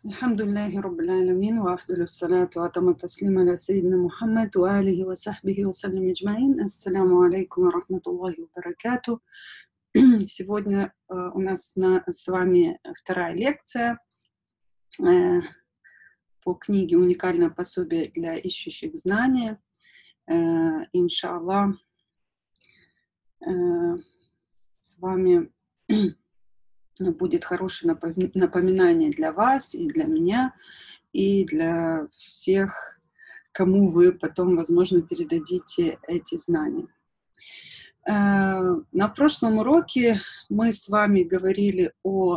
Alhamdulillahi Rabbil Alamin wa afdalu salatu wa atamu taslima ala Sayyidina Muhammad wa alihi wa sahbihi wa sallam ajma'in. Ассаляму алейкум ва рахматуллахи ва баракату. Сегодня у нас с вами вторая лекция по книге «Уникальное пособие для ищущих знания». Иншаллах, с вами будет хорошее напоминание для вас и для меня, и для всех, кому вы потом, возможно, передадите эти знания. На прошлом уроке мы с вами говорили о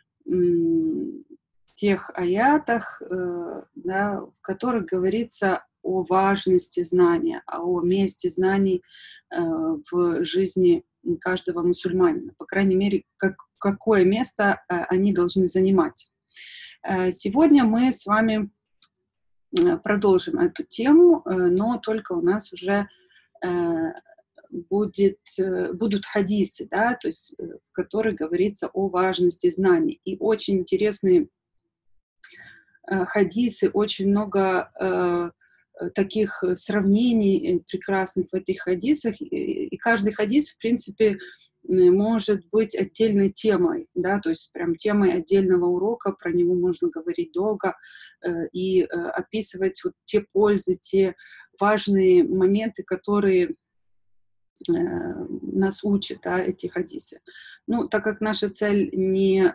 тех аятах, да, в которых говорится о важности знания, о месте знаний в жизни каждого мусульманина, по крайней мере, какое место они должны занимать. Сегодня мы с вами продолжим эту тему, но только у нас уже будут хадисы, да, то есть, в которых говорится о важности знаний. И очень интересные хадисы, очень много таких сравнений прекрасных в этих хадисах, и каждый хадис, в принципе, может быть отдельной темой, да, то есть прям темой отдельного урока, про него можно говорить долго и описывать вот те пользы, те важные моменты, которые нас учат, да, эти хадисы. Ну, так как наша цель не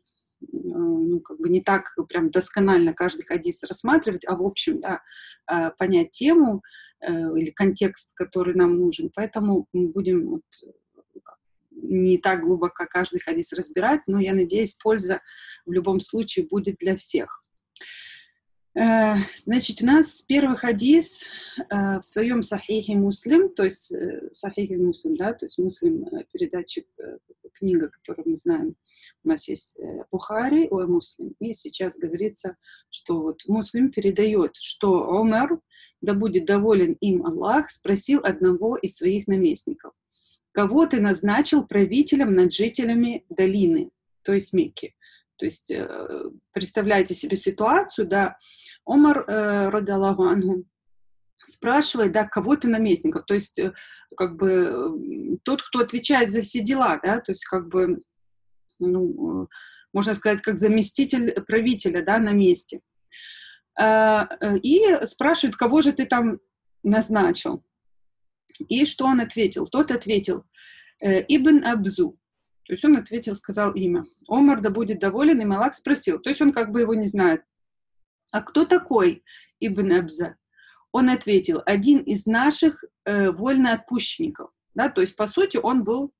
так прям досконально каждый хадис рассматривать, а в общем, да, понять тему или контекст, который нам нужен. Поэтому мы будем не так глубоко каждый хадис разбирать, но я надеюсь, польза в любом случае будет для всех. Значит, у нас первый хадис в своем Сахихе Муслим, то есть Сахихе Муслим, да, то есть Муслим, передатчик, книга, которую мы знаем, у нас есть Бухари, Муслим, и сейчас говорится, что вот Муслим передает, что Умар, да будет доволен им Аллах, спросил одного из своих наместников: кого ты назначил правителем над жителями долины, то есть Мекки. То есть представляете себе ситуацию, да, Омар, радиаллаху анху, спрашивает, да, кого ты наместников, то есть как бы тот, кто отвечает за все дела, да, то есть как бы, ну, можно сказать, как заместитель правителя, да, на месте. И спрашивает, кого же ты там назначил. И что он ответил? Тот ответил: Ибн Абзу. То есть он ответил, сказал имя. Омар, да будет доволен, и Аллах спросил. То есть он как бы его не знает. А кто такой Ибн Абза? Он ответил: один из наших вольноотпущенников. Да, то есть, по сути, он был,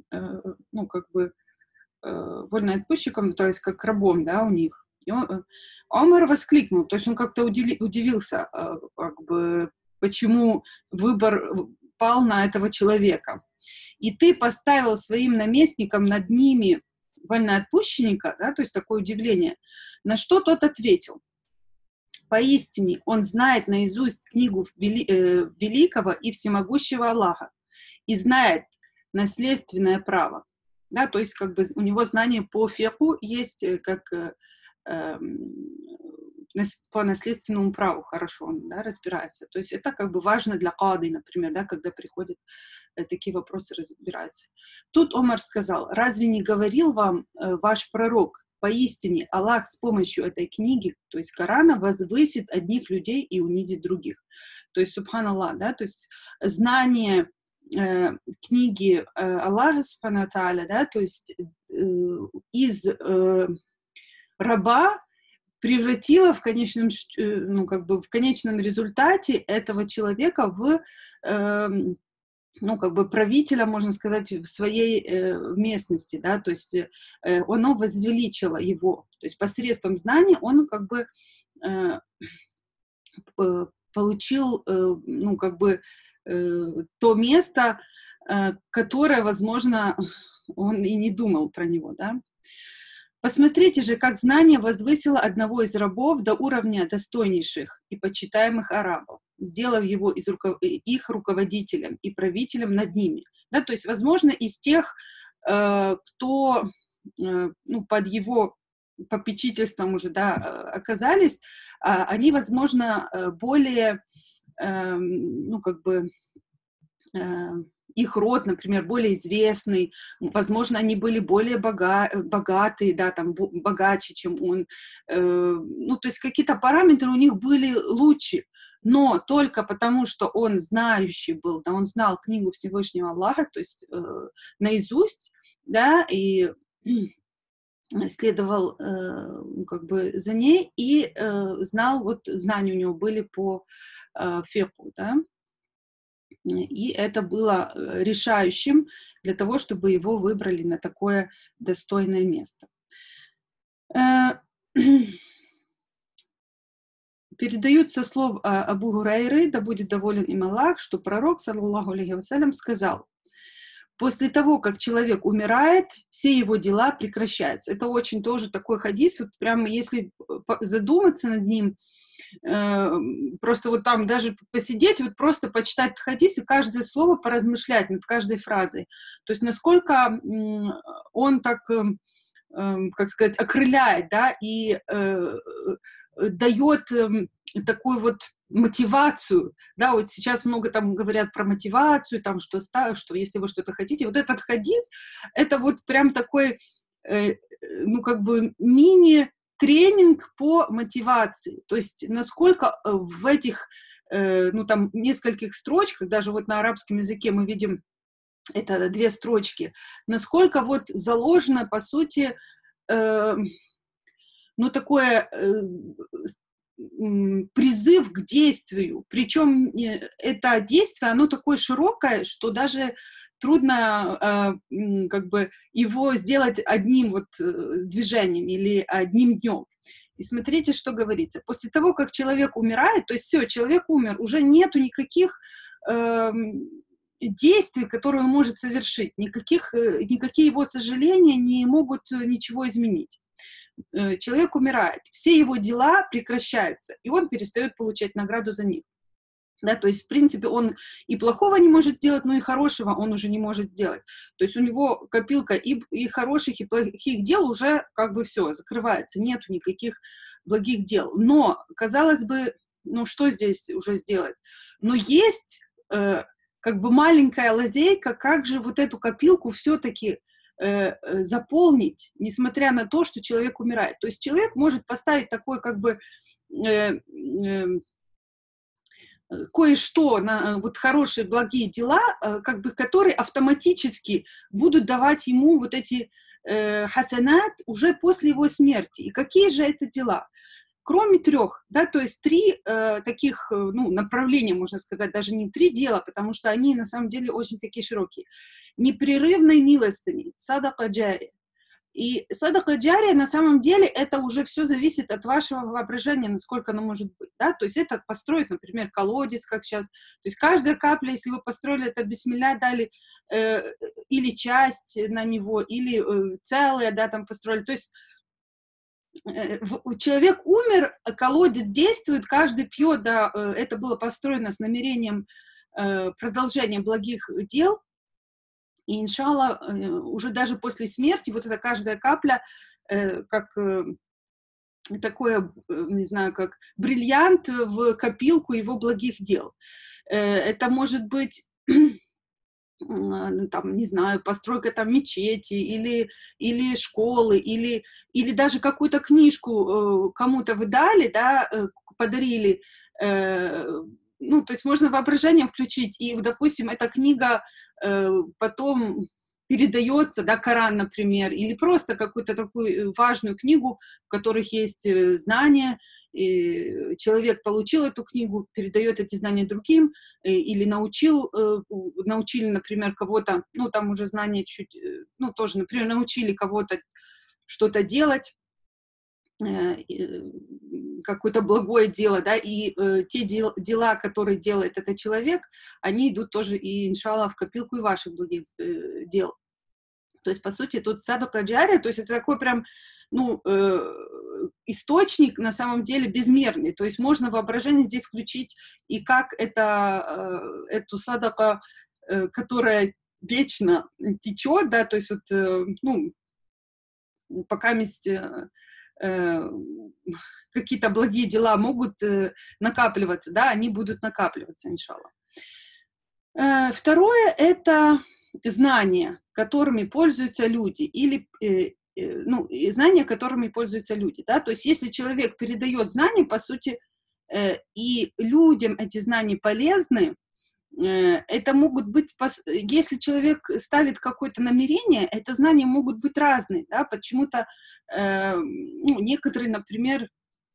вольноотпущенником, то есть как рабом, да, у них. И Омар воскликнул, то есть он как-то удивился, как бы, почему выбор пал на этого человека. И ты поставил своим наместником над ними вольноотпущенника, да, то есть такое удивление, на что тот ответил: поистине он знает наизусть книгу великого и всемогущего Аллаха и знает наследственное право. Да, то есть как бы у него знание по фикху есть, как по наследственному праву хорошо он, да, разбирается. То есть это как бы важно для кады, например, да, когда приходят такие вопросы, разбираться. Тут Омар сказал: разве не говорил вам ваш пророк, поистине Аллах с помощью этой книги, то есть Корана, возвысит одних людей и унизит других. То есть, субханаллах, да, то есть знание книги Аллаха, субхану тааля, да, то есть из раба превратила в конечном, в конечном результате этого человека в правителя, можно сказать, в своей местности, да, то есть оно возвеличило его, то есть посредством знаний он как бы получил, то место, которое, возможно, он и не думал про него, да. Посмотрите же, как знание возвысило одного из рабов до уровня достойнейших и почитаемых арабов, сделав его их руководителем и правителем над ними. Да, то есть, возможно, из тех, кто под его попечительством уже, да, оказались, они, возможно, более, ну, как бы, их род, например, более известный, возможно, они были более богатые, да, там, богаче, чем он. Ну, то есть какие-то параметры у них были лучше, но только потому, что он знающий был, да, он знал книгу Всевышнего Аллаха, то есть наизусть, да, и следовал ну, как бы за ней и знал, вот знания у него были по фикху, да, и это было решающим для того, чтобы его выбрали на такое достойное место. Передают со слов Абу Гурайры, да будет доволен им Аллах, что пророк, саллаллаху алейхи вассалям, сказал: после того, как человек умирает, все его дела прекращаются. Это очень тоже такой хадис, вот прямо если задуматься над ним, просто вот там даже посидеть, вот просто почитать хадис и каждое слово поразмышлять над каждой фразой. То есть насколько он так, как сказать, окрыляет, да, и дает такую вот мотивацию, да, вот сейчас много там говорят про мотивацию, там, что если вы что-то хотите, вот этот хадис, это вот прям такой, ну, как бы мини-тренинг по мотивации, то есть насколько в этих, ну, там, нескольких строчках, даже вот на арабском языке мы видим, это 2 строчки, насколько вот заложено, по сути, ну, такое призыв к действию. Причем это действие, оно такое широкое, что даже трудно как бы его сделать одним вот движением или одним днем. И смотрите, что говорится. После того, как человек умирает, то есть все, человек умер, уже нету никаких действий, которые он может совершить, никакие его сожаления не могут ничего изменить. Человек умирает, все его дела прекращаются, и он перестает получать награду за них. Да, то есть, в принципе, он и плохого не может сделать, но и хорошего он уже не может сделать. То есть у него копилка и хороших, и плохих дел уже как бы все, закрывается, нету никаких благих дел. Но, казалось бы, ну что здесь уже сделать? Но есть как бы маленькая лазейка, как же вот эту копилку все-таки заполнить, несмотря на то, что человек умирает. То есть человек может поставить такой как бы кое-что на вот хорошие, благие дела, как бы, которые автоматически будут давать ему вот эти хасанат уже после его смерти. И какие же это дела? Кроме 3, да, то есть 3 таких, ну, направления, можно сказать, даже не 3 дела, потому что они на самом деле очень такие широкие. Непрерывной милостыни, садака джари. И садака джария на самом деле это уже все зависит от вашего воображения, насколько оно может быть, да, то есть это построить, например, колодец, как сейчас, то есть каждая капля, если вы построили это бисмилля, дали или часть на него, или целое, да, там построили, то есть человек умер, колодец действует, каждый пьет, да, это было построено с намерением продолжения благих дел, и, иншалла, уже даже после смерти вот эта каждая капля, как такое, не знаю, как бриллиант в копилку его благих дел. Это может быть, там, не знаю, постройка там мечети или школы, или даже какую-то книжку кому-то вы дали, да, подарили, ну, то есть можно воображение включить, и, допустим, эта книга потом передается, да, Коран, например, или просто какую-то такую важную книгу, в которых есть знания, и человек получил эту книгу, передает эти знания другим, или научили, например, кого-то, ну, там уже знания чуть, ну, тоже, например, научили кого-то что-то делать, какое-то благое дело, да, и те дела, которые делает этот человек, они идут тоже и, иншалла, в копилку и ваших благих дел. То есть, по сути, тут садака джария, то есть это такой прям, ну, источник, на самом деле, безмерный. То есть можно воображение здесь включить, и как эту садака, которая вечно течет, да, то есть вот, ну, пока э, какие-то благие дела могут накапливаться, да, они будут накапливаться, иншаллах. Второе — это знания, которыми пользуются люди, или ну, знания, которыми пользуются люди, да, то есть если человек передает знания, по сути, и людям эти знания полезны, это могут быть, если человек ставит какое-то намерение, это знания могут быть разные, да, почему-то, ну, некоторые, например,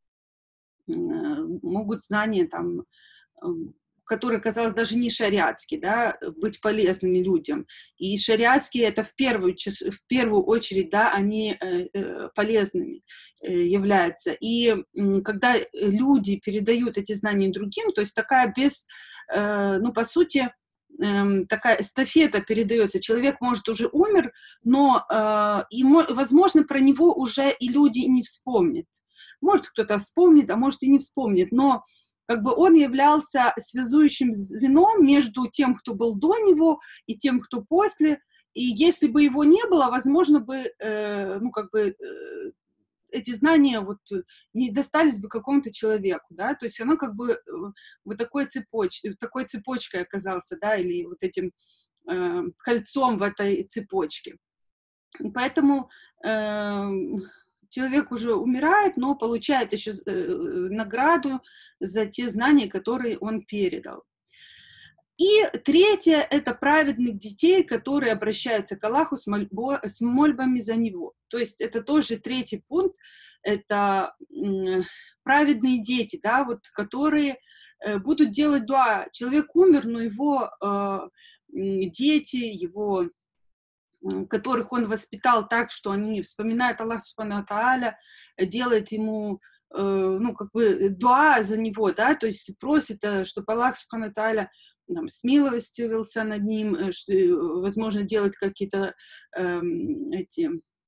могут знания там, которые, казалось, даже не шариатские, да, быть полезными людям. И шариатские — это в первую очередь, да, они полезными являются. И когда люди передают эти знания другим, то есть такая ну, по сути, такая эстафета передается. Человек, может, уже умер, но, возможно, про него уже и люди не вспомнят. Может, кто-то вспомнит, а может, и не вспомнит, но как бы он являлся связующим звеном между тем, кто был до него, и тем, кто после. И если бы его не было, возможно бы, ну, как бы, эти знания вот не достались бы какому-то человеку, да, то есть оно как бы вот такой цепочкой оказался, да, или вот этим кольцом в этой цепочке. И поэтому человек уже умирает, но получает еще награду за те знания, которые он передал. И третье — это праведных детей, которые обращаются к Аллаху с мольбами за него. То есть это тоже третий пункт, это праведные дети, да, вот, которые будут делать дуа. Человек умер, но его дети, его которых он воспитал так, что они вспоминают Аллах Субхану ва Тааля, делает ему, ну, как бы, дуа за него, да, то есть просит, чтобы Аллах Субхану ва Тааля там смилостивился над ним, возможно, делать какие-то эти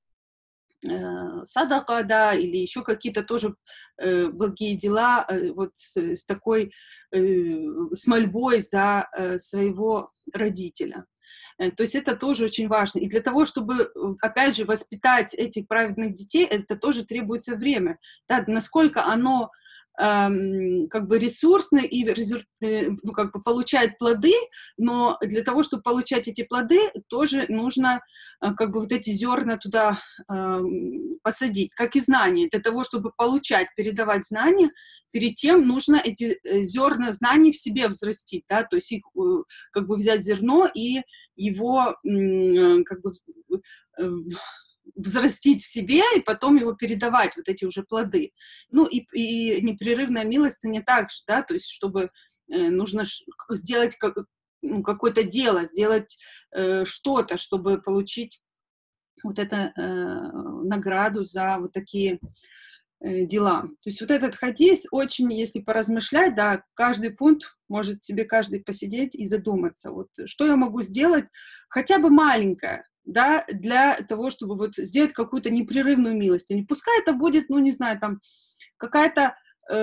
садака, да, или еще какие-то тоже благие дела, вот с такой, с мольбой за своего родителя. То есть это тоже очень важно. И для того, чтобы, опять же, воспитать этих праведных детей, это тоже требуется время. Да, насколько оно как бы ресурсно и ну, как бы получает плоды, но для того, чтобы получать эти плоды, тоже нужно как бы вот эти зерна туда посадить, как и знания. Для того, чтобы получать, передавать знания, перед тем нужно эти зерна знаний в себе взрастить, да, то есть их как бы взять зерно и его как бы взрастить в себе и потом его передавать, вот эти уже плоды. Ну и непрерывная милостыня также, да, то есть чтобы нужно сделать ну, какое-то дело, сделать что-то, чтобы получить вот эту награду за вот такие дела. То есть вот этот хадис очень, если поразмышлять, да, каждый пункт может себе каждый посидеть и задуматься, вот что я могу сделать, хотя бы маленькое, да, для того, чтобы вот сделать какую-то непрерывную милостыню. Пускай это будет, ну, не знаю, там, какая-то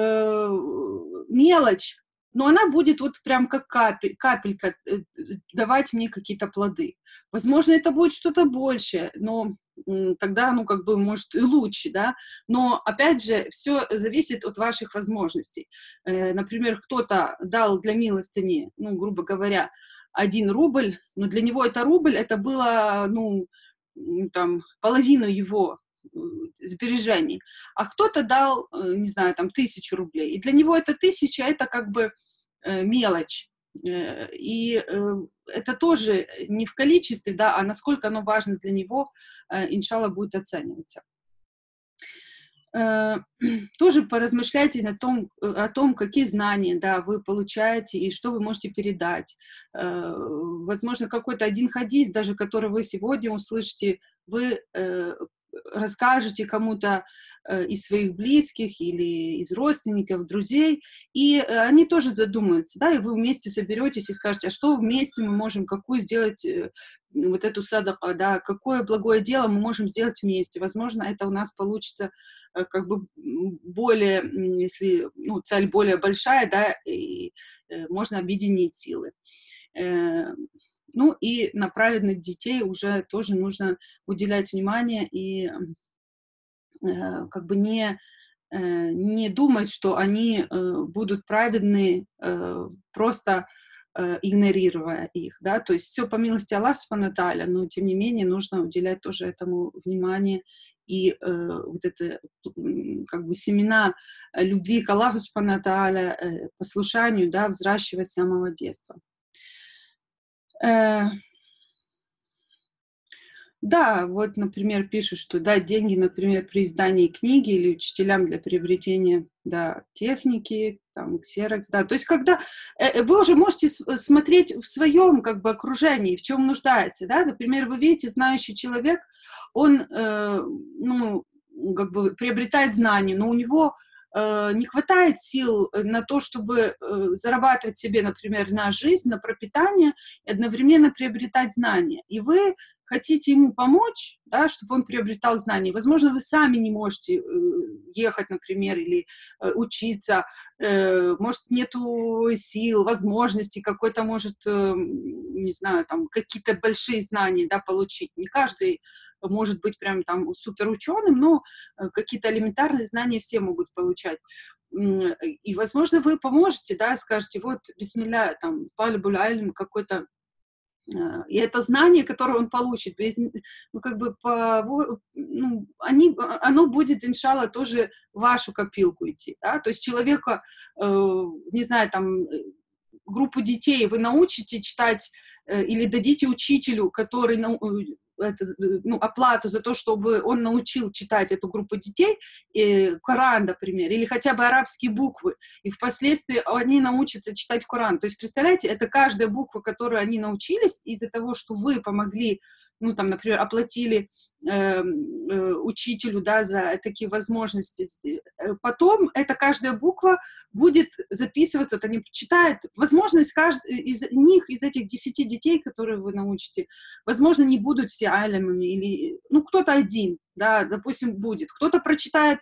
мелочь, но она будет вот прям как капелька давать мне какие-то плоды. Возможно, это будет что-то большее, но тогда, ну, как бы, может, и лучше, да, но, опять же, все зависит от ваших возможностей. Например, кто-то дал для милостыни, ну, грубо говоря, 1 рубль, но для него это рубль, это было, ну, там, половину его сбережений, а кто-то дал, не знаю, там, 1000 рублей, и для него это 1000, это как бы мелочь. И это тоже не в количестве, да, а насколько оно важно для него, иншаллах, будет оцениваться. Тоже поразмышляйте о том, какие знания, да, вы получаете и что вы можете передать. Возможно, какой-то один хадис, даже который вы сегодня услышите, вы расскажете кому-то из своих близких или из родственников, друзей, и они тоже задумаются, да, и вы вместе соберетесь и скажете, а что вместе мы можем, какую сделать вот эту садака, да, какое благое дело мы можем сделать вместе. Возможно, это у нас получится как бы более, если, ну, цель более большая, да, и можно объединить силы. Ну и на праведных детей уже тоже нужно уделять внимание и как бы не думать, что они будут праведны, просто игнорируя их, да, то есть все по милости Аллаха Субхану ва Тааля, но тем не менее нужно уделять тоже этому внимание и вот это как бы семена любви к Аллаху Субхану ва Тааля, послушанию, да, взращивать с самого детства. Э, Да, вот, например, пишут, что дать деньги, например, при издании книги или учителям для приобретения, да, техники, там, ксерокс, да. То есть когда вы уже можете смотреть в своем, как бы, окружении, в чем нуждается, да. Например, вы видите, знающий человек, он, ну, как бы приобретает знания, но у него не хватает сил на то, чтобы зарабатывать себе, например, на жизнь, на пропитание, и одновременно приобретать знания. И вы хотите ему помочь, да, чтобы он приобретал знания. Возможно, вы сами не можете ехать, например, или учиться, может, нету сил, возможностей, какой-то, может, не знаю, там, какие-то большие знания, да, получить. Не каждый может быть прям там суперученым, но какие-то элементарные знания все могут получать. И, возможно, вы поможете, да, скажете, вот, бисмилля, там, талибуль айльм, какой-то. И это знание, которое он получит, ну, как бы, ну, оно будет, иншалла, тоже в вашу копилку идти, да, то есть человека, не знаю, там, группу детей вы научите читать или дадите учителю, который ну, оплату за то, чтобы он научил читать эту группу детей, Коран, например, или хотя бы арабские буквы, и впоследствии они научатся читать Коран. То есть, представляете, это каждая буква, которую они научились, из-за того, что вы помогли, ну, там, например, оплатили учителю, да, за такие возможности. Потом эта каждая буква будет записываться, вот они читают. Возможно, из них, из этих 10 детей, которые вы научите, возможно, не будут все алимами, или, ну, кто-то один, да, допустим, будет. Кто-то прочитает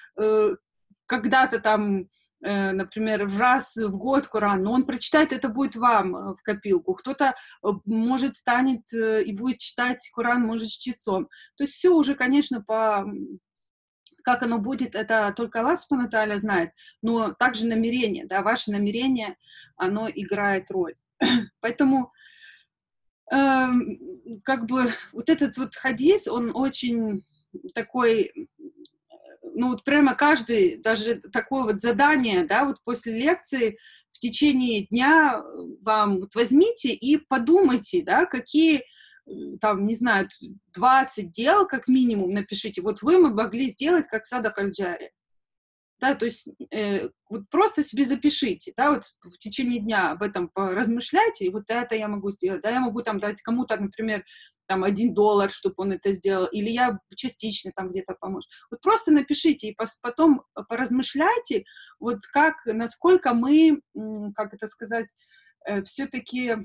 когда-то там, например, раз в год Коран, но он прочитает, это будет вам в копилку. Кто-то, может, станет и будет читать Коран, может, с чтецом. То есть все уже, конечно, как оно будет, это только Аллах Субхану ва Тааля знает, но также намерение, да, ваше намерение, оно играет роль. Поэтому как бы вот этот вот хадис, он очень такой, ну вот прямо каждый, даже такое вот задание, да, вот после лекции в течение дня вам вот возьмите и подумайте, да, какие там, не знаю, 20 дел как минимум напишите, вот вы могли сделать как Садак аль-Джари. Да, то есть вот просто себе запишите, да, вот в течение дня об этом поразмышляйте, и вот это я могу сделать, да, я могу там дать кому-то, например, там $1, чтобы он это сделал, или я частично там где-то помочь. Вот просто напишите и потом поразмышляйте, вот как, насколько мы, как это сказать, все-таки,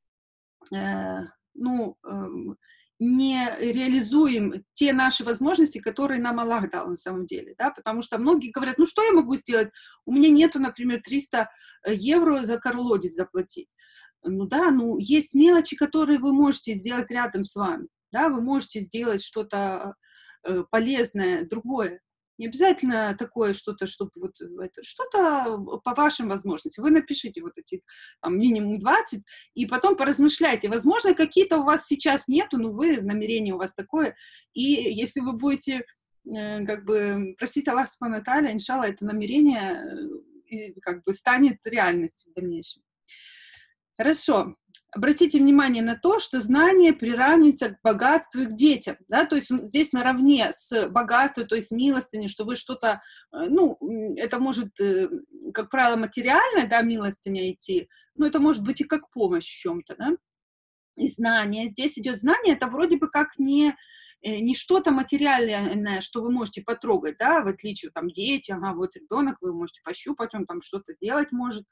ну, не реализуем те наши возможности, которые нам Аллах дал на самом деле, да, потому что многие говорят, ну, что я могу сделать? У меня нету, например, 300 евро за колодец заплатить. Ну, да, ну, есть мелочи, которые вы можете сделать рядом с вами, да, вы можете сделать что-то полезное, другое. Не обязательно такое что-то, чтобы вот это, что-то по вашим возможностям. Вы напишите вот эти там, минимум 20, и потом поразмышляйте. Возможно, какие-то у вас сейчас нету, но вы, намерение у вас такое. И если вы будете как бы просить Аллаха Субхану ва Тааля, иншалла, это намерение как бы станет реальностью в дальнейшем. Хорошо. Обратите внимание на то, что знание приравнивается к богатству и к детям, да, то есть здесь наравне с богатством, то есть милостыней, что вы что-то, ну, это может, как правило, материальная, да, милостыня идти, но это может быть и как помощь в чем-то, да, и знание. Здесь идет знание, это вроде бы как не что-то материальное, что вы можете потрогать, да, в отличие, там, дети, ага, вот ребенок, вы можете пощупать, он там что-то делать может,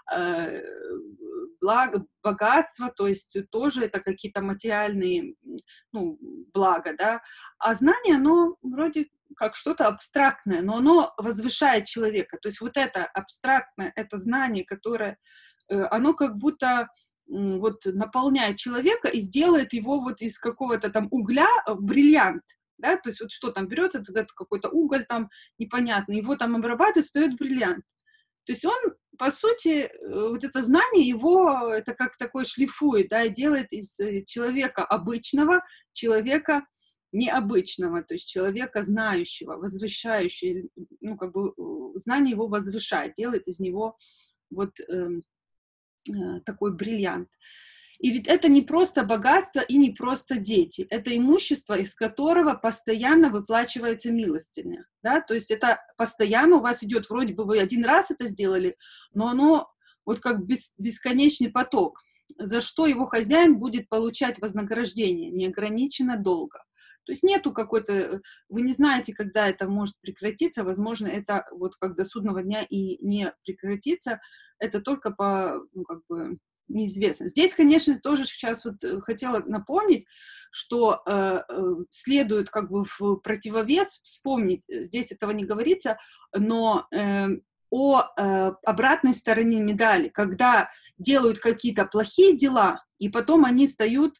благо, богатство, то есть тоже это какие-то материальные, ну, блага, да, а знание, оно вроде как что-то абстрактное, но оно возвышает человека, то есть вот это абстрактное, это знание, которое, оно как будто вот наполняет человека и сделает его вот из какого-то там угля бриллиант, да, то есть вот что там берется, вот этот какой-то уголь там непонятный, его там обрабатывают, встает бриллиант. То есть он, по сути, вот это знание его, это как такой шлифует, да, и делает из человека обычного человека необычного, то есть человека знающего, возвышающего, ну, как бы знание его возвышает, делает из него вот такой бриллиант. И ведь это не просто богатство и не просто дети, это имущество, из которого постоянно выплачивается милостиня, да, то есть это постоянно у вас идет, вроде бы вы один раз это сделали, но оно вот как бесконечный поток, за что его хозяин будет получать вознаграждение неограниченно долго. То есть нету какой-то, вы не знаете, когда это может прекратиться, возможно, это вот как до судного дня и не прекратится, это только по, ну, как бы, неизвестно. Здесь, конечно, тоже сейчас вот хотела напомнить, что следует как бы в противовес вспомнить, здесь этого не говорится, но о обратной стороне медали, когда делают какие-то плохие дела, и потом они стают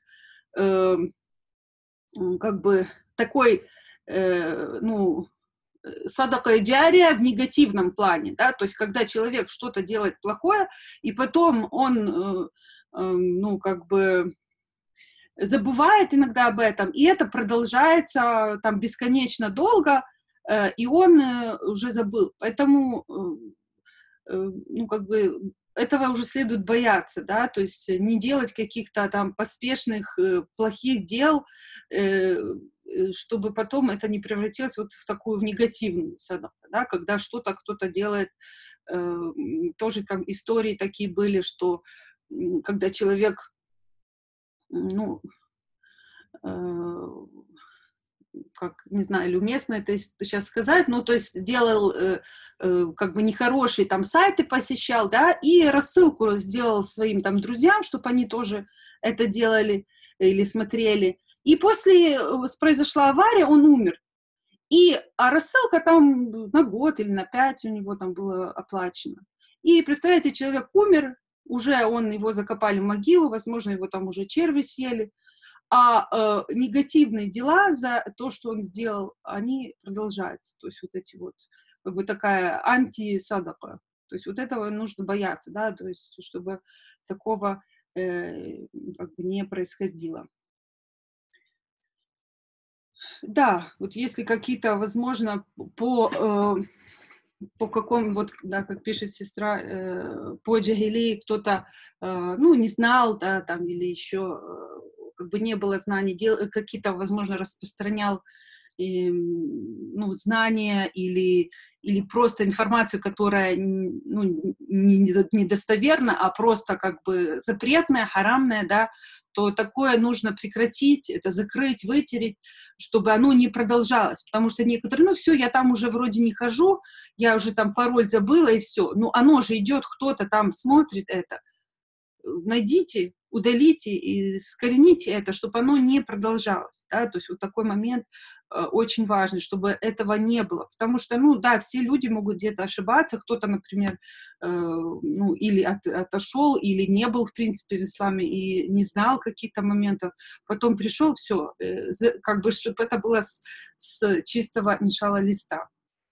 как бы такой, ну, садака джария в негативном плане, да, то есть когда человек что-то делает плохое, и потом он, ну, как бы забывает иногда об этом, и это продолжается там бесконечно долго, и он уже забыл. Поэтому, ну, как бы этого уже следует бояться, да, то есть не делать каких-то там поспешных, плохих дел, чтобы потом это не превратилось вот в такую негативную садаку, да, когда что-то кто-то делает, тоже там истории такие были, что когда человек, ну, как, не знаю, или уместно это сейчас сказать, ну, то есть делал как бы нехорошие там сайты посещал, да, и рассылку сделал своим там друзьям, чтобы они тоже это делали или смотрели. И после произошла авария, он умер. А рассылка там на год или на 5 у него там было оплачено. И, представляете, человек умер, уже его закопали в могилу, возможно, его там уже черви съели, негативные дела за то, что он сделал, они продолжаются. То есть вот эти вот, как бы такая антисадака. То есть вот этого нужно бояться, да, то есть чтобы такого как бы не происходило. Да, вот если какие-то, возможно, по какому, вот, да, как пишет сестра, по джахилии кто-то, ну, не знал, да, там, или еще как бы не было знаний, какие-то, возможно, распространял ну, знания или просто информацию, которая, ну, недостоверна, а просто как бы запретная, харамная, да, то такое нужно прекратить, это закрыть, вытереть, чтобы оно не продолжалось. Потому что некоторые, ну все, я там уже вроде не хожу, я уже там пароль забыла и все. Ну оно же идет, кто-то там смотрит это. Найдите, удалите и искорените это, чтобы оно не продолжалось, да, то есть вот такой момент очень важный, чтобы этого не было, потому что, ну, да, все люди могут где-то ошибаться, кто-то, например, ну, или отошел, или не был, в принципе, в исламе и не знал каких-то моментов, потом пришел, все, как бы, чтобы это было с чистого начала листа.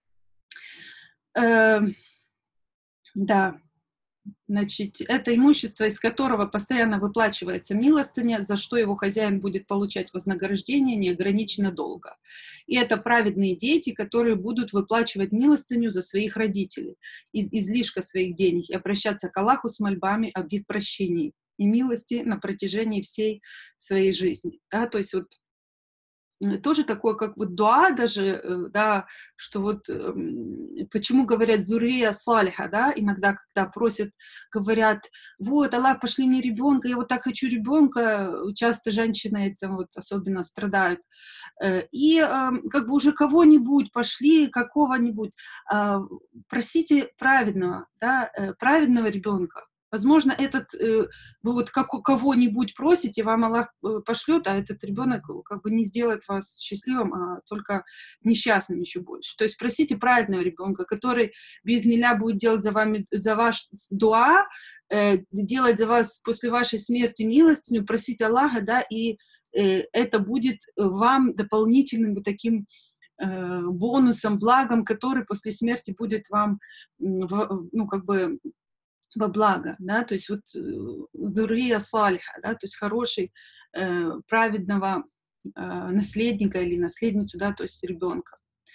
Да. Значит, это имущество, из которого постоянно выплачивается милостыня, за что его хозяин будет получать вознаграждение неограниченно долго. И это праведные дети, которые будут выплачивать милостыню за своих родителей, из излишка своих денег, и обращаться к Аллаху с мольбами об их прощении и милости на протяжении всей своей жизни. Да, то есть вот тоже такое, как вот дуа даже, да, что вот почему говорят зурия салиха, да, иногда, когда просят, говорят, вот, Аллах, пошли мне ребенка, я вот так хочу ребенка, часто женщины этим вот особенно страдают, и как бы уже кого-нибудь пошли, какого-нибудь, просите праведного, да, праведного ребенка. Возможно, вы вот кого-нибудь просите, вам Аллах пошлет, а этот ребенок как бы не сделает вас счастливым, а только несчастным еще больше. То есть просите праведного ребенка, который без ниля будет делать за ваш дуа, делать за вас после вашей смерти милостыню, просить Аллаха, да, и это будет вам дополнительным вот таким бонусом, благом, который после смерти будет вам, ну, как бы во благо, да, то есть вот зурия салиха, да, то есть хороший, праведного наследника или наследницу, да, то есть ребенка.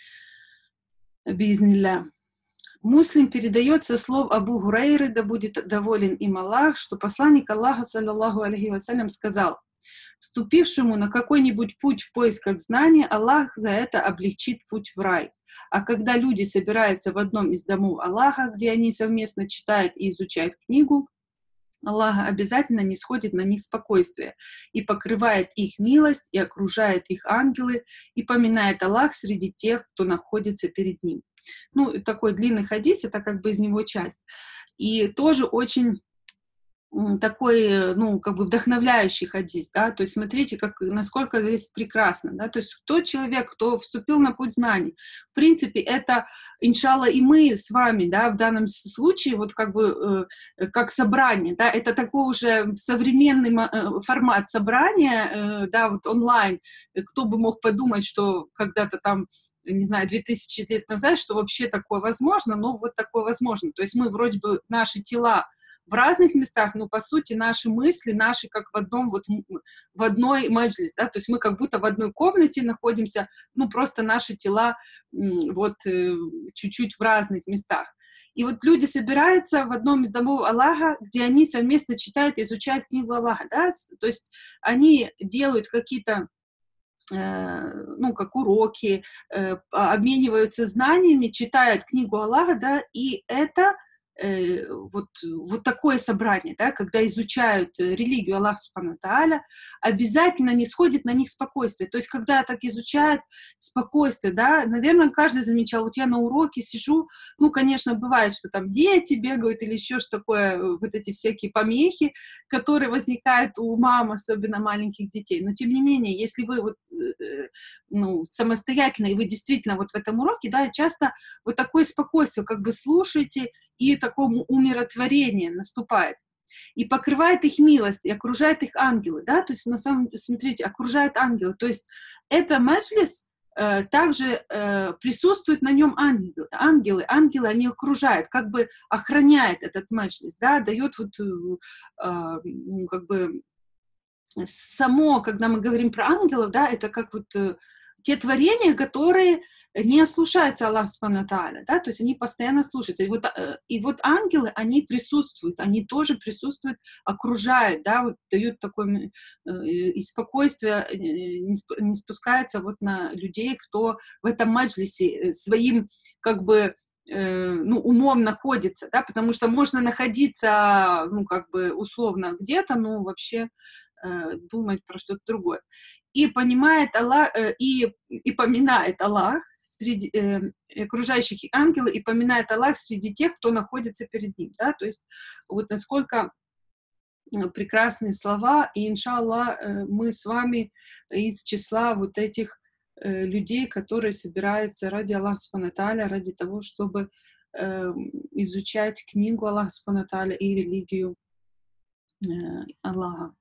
Биизнилля. Муслим передает со слов Абу Гурейры, да будет доволен им Аллах, что посланник Аллаха, саллаллаху алейхи вассалям, сказал: вступившему на какой-нибудь путь в поисках знания, Аллах за это облегчит путь в рай. А когда люди собираются в одном из домов Аллаха, где они совместно читают и изучают книгу, Аллах обязательно нисходит на них спокойствие и покрывает их милость, и окружает их ангелы, и поминает Аллах среди тех, кто находится перед ним. Ну, такой длинный хадис, это как бы из него часть. И тоже очень такой, ну, как бы вдохновляющий хадис, да, то есть смотрите, насколько здесь прекрасно, да, то есть тот человек, кто вступил на путь знаний, в принципе, это, иншалла, и мы с вами, да, в данном случае, вот как бы, как собрание, да, это такой уже современный формат собрания, да, вот онлайн, кто бы мог подумать, что когда-то там, не знаю, 2000 лет назад, что вообще такое возможно, но вот такое возможно, то есть мы вроде бы, наши тела в разных местах, но по сути наши мысли, наши как в одном вот, в одной маджлис, да, то есть мы как будто в одной комнате находимся, ну просто наши тела вот чуть-чуть в разных местах. И вот люди собираются в одном из домов Аллаха, где они совместно читают, изучают книгу Аллаха, да, то есть они делают какие-то ну, как уроки, обмениваются знаниями, читают книгу Аллаха, да, и это вот такое собрание, да, когда изучают религию Аллаха Субхану Тааля, обязательно не сходит на них спокойствие. То есть, когда так изучают спокойствие, да, наверное, каждый замечал, вот я на уроке сижу, ну, конечно, бывает, что там дети бегают или еще что такое, вот эти всякие помехи, которые возникают у мам, особенно маленьких детей. Но, тем не менее, если вы вот, ну, самостоятельно, и вы действительно вот в этом уроке, да, часто вот такое спокойствие, как бы слушаете, и такое умиротворение наступает. И покрывает их милость, и окружает их ангелы, да, то есть на самом деле, смотрите, окружает ангелы, то есть это маджлис, также присутствуют на нем ангелы, они окружают, как бы охраняет этот маджлис, да, дает вот, как бы, само, когда мы говорим про ангелов, да, это как вот те творения, которые не ослушаются Аллаха Субхану Тааля, да, то есть они постоянно слушаются. И вот ангелы, они присутствуют, они тоже присутствуют, окружают, да, вот дают такое и спокойствие, не спускается вот на людей, кто в этом маджлисе своим, как бы, ну, умом находится, да, потому что можно находиться, ну, как бы, условно где-то, но вообще думать про что-то другое. И понимает Аллах, и поминает Аллах среди окружающих ангелов, и поминает Аллах среди тех, кто находится перед ним. Да? То есть вот насколько прекрасные слова, и, иншаллах, мы с вами из числа вот этих людей, которые собираются ради Аллаха Субхану Тааля, ради того, чтобы изучать книгу Аллаха Субхану Тааля и религию Аллаха.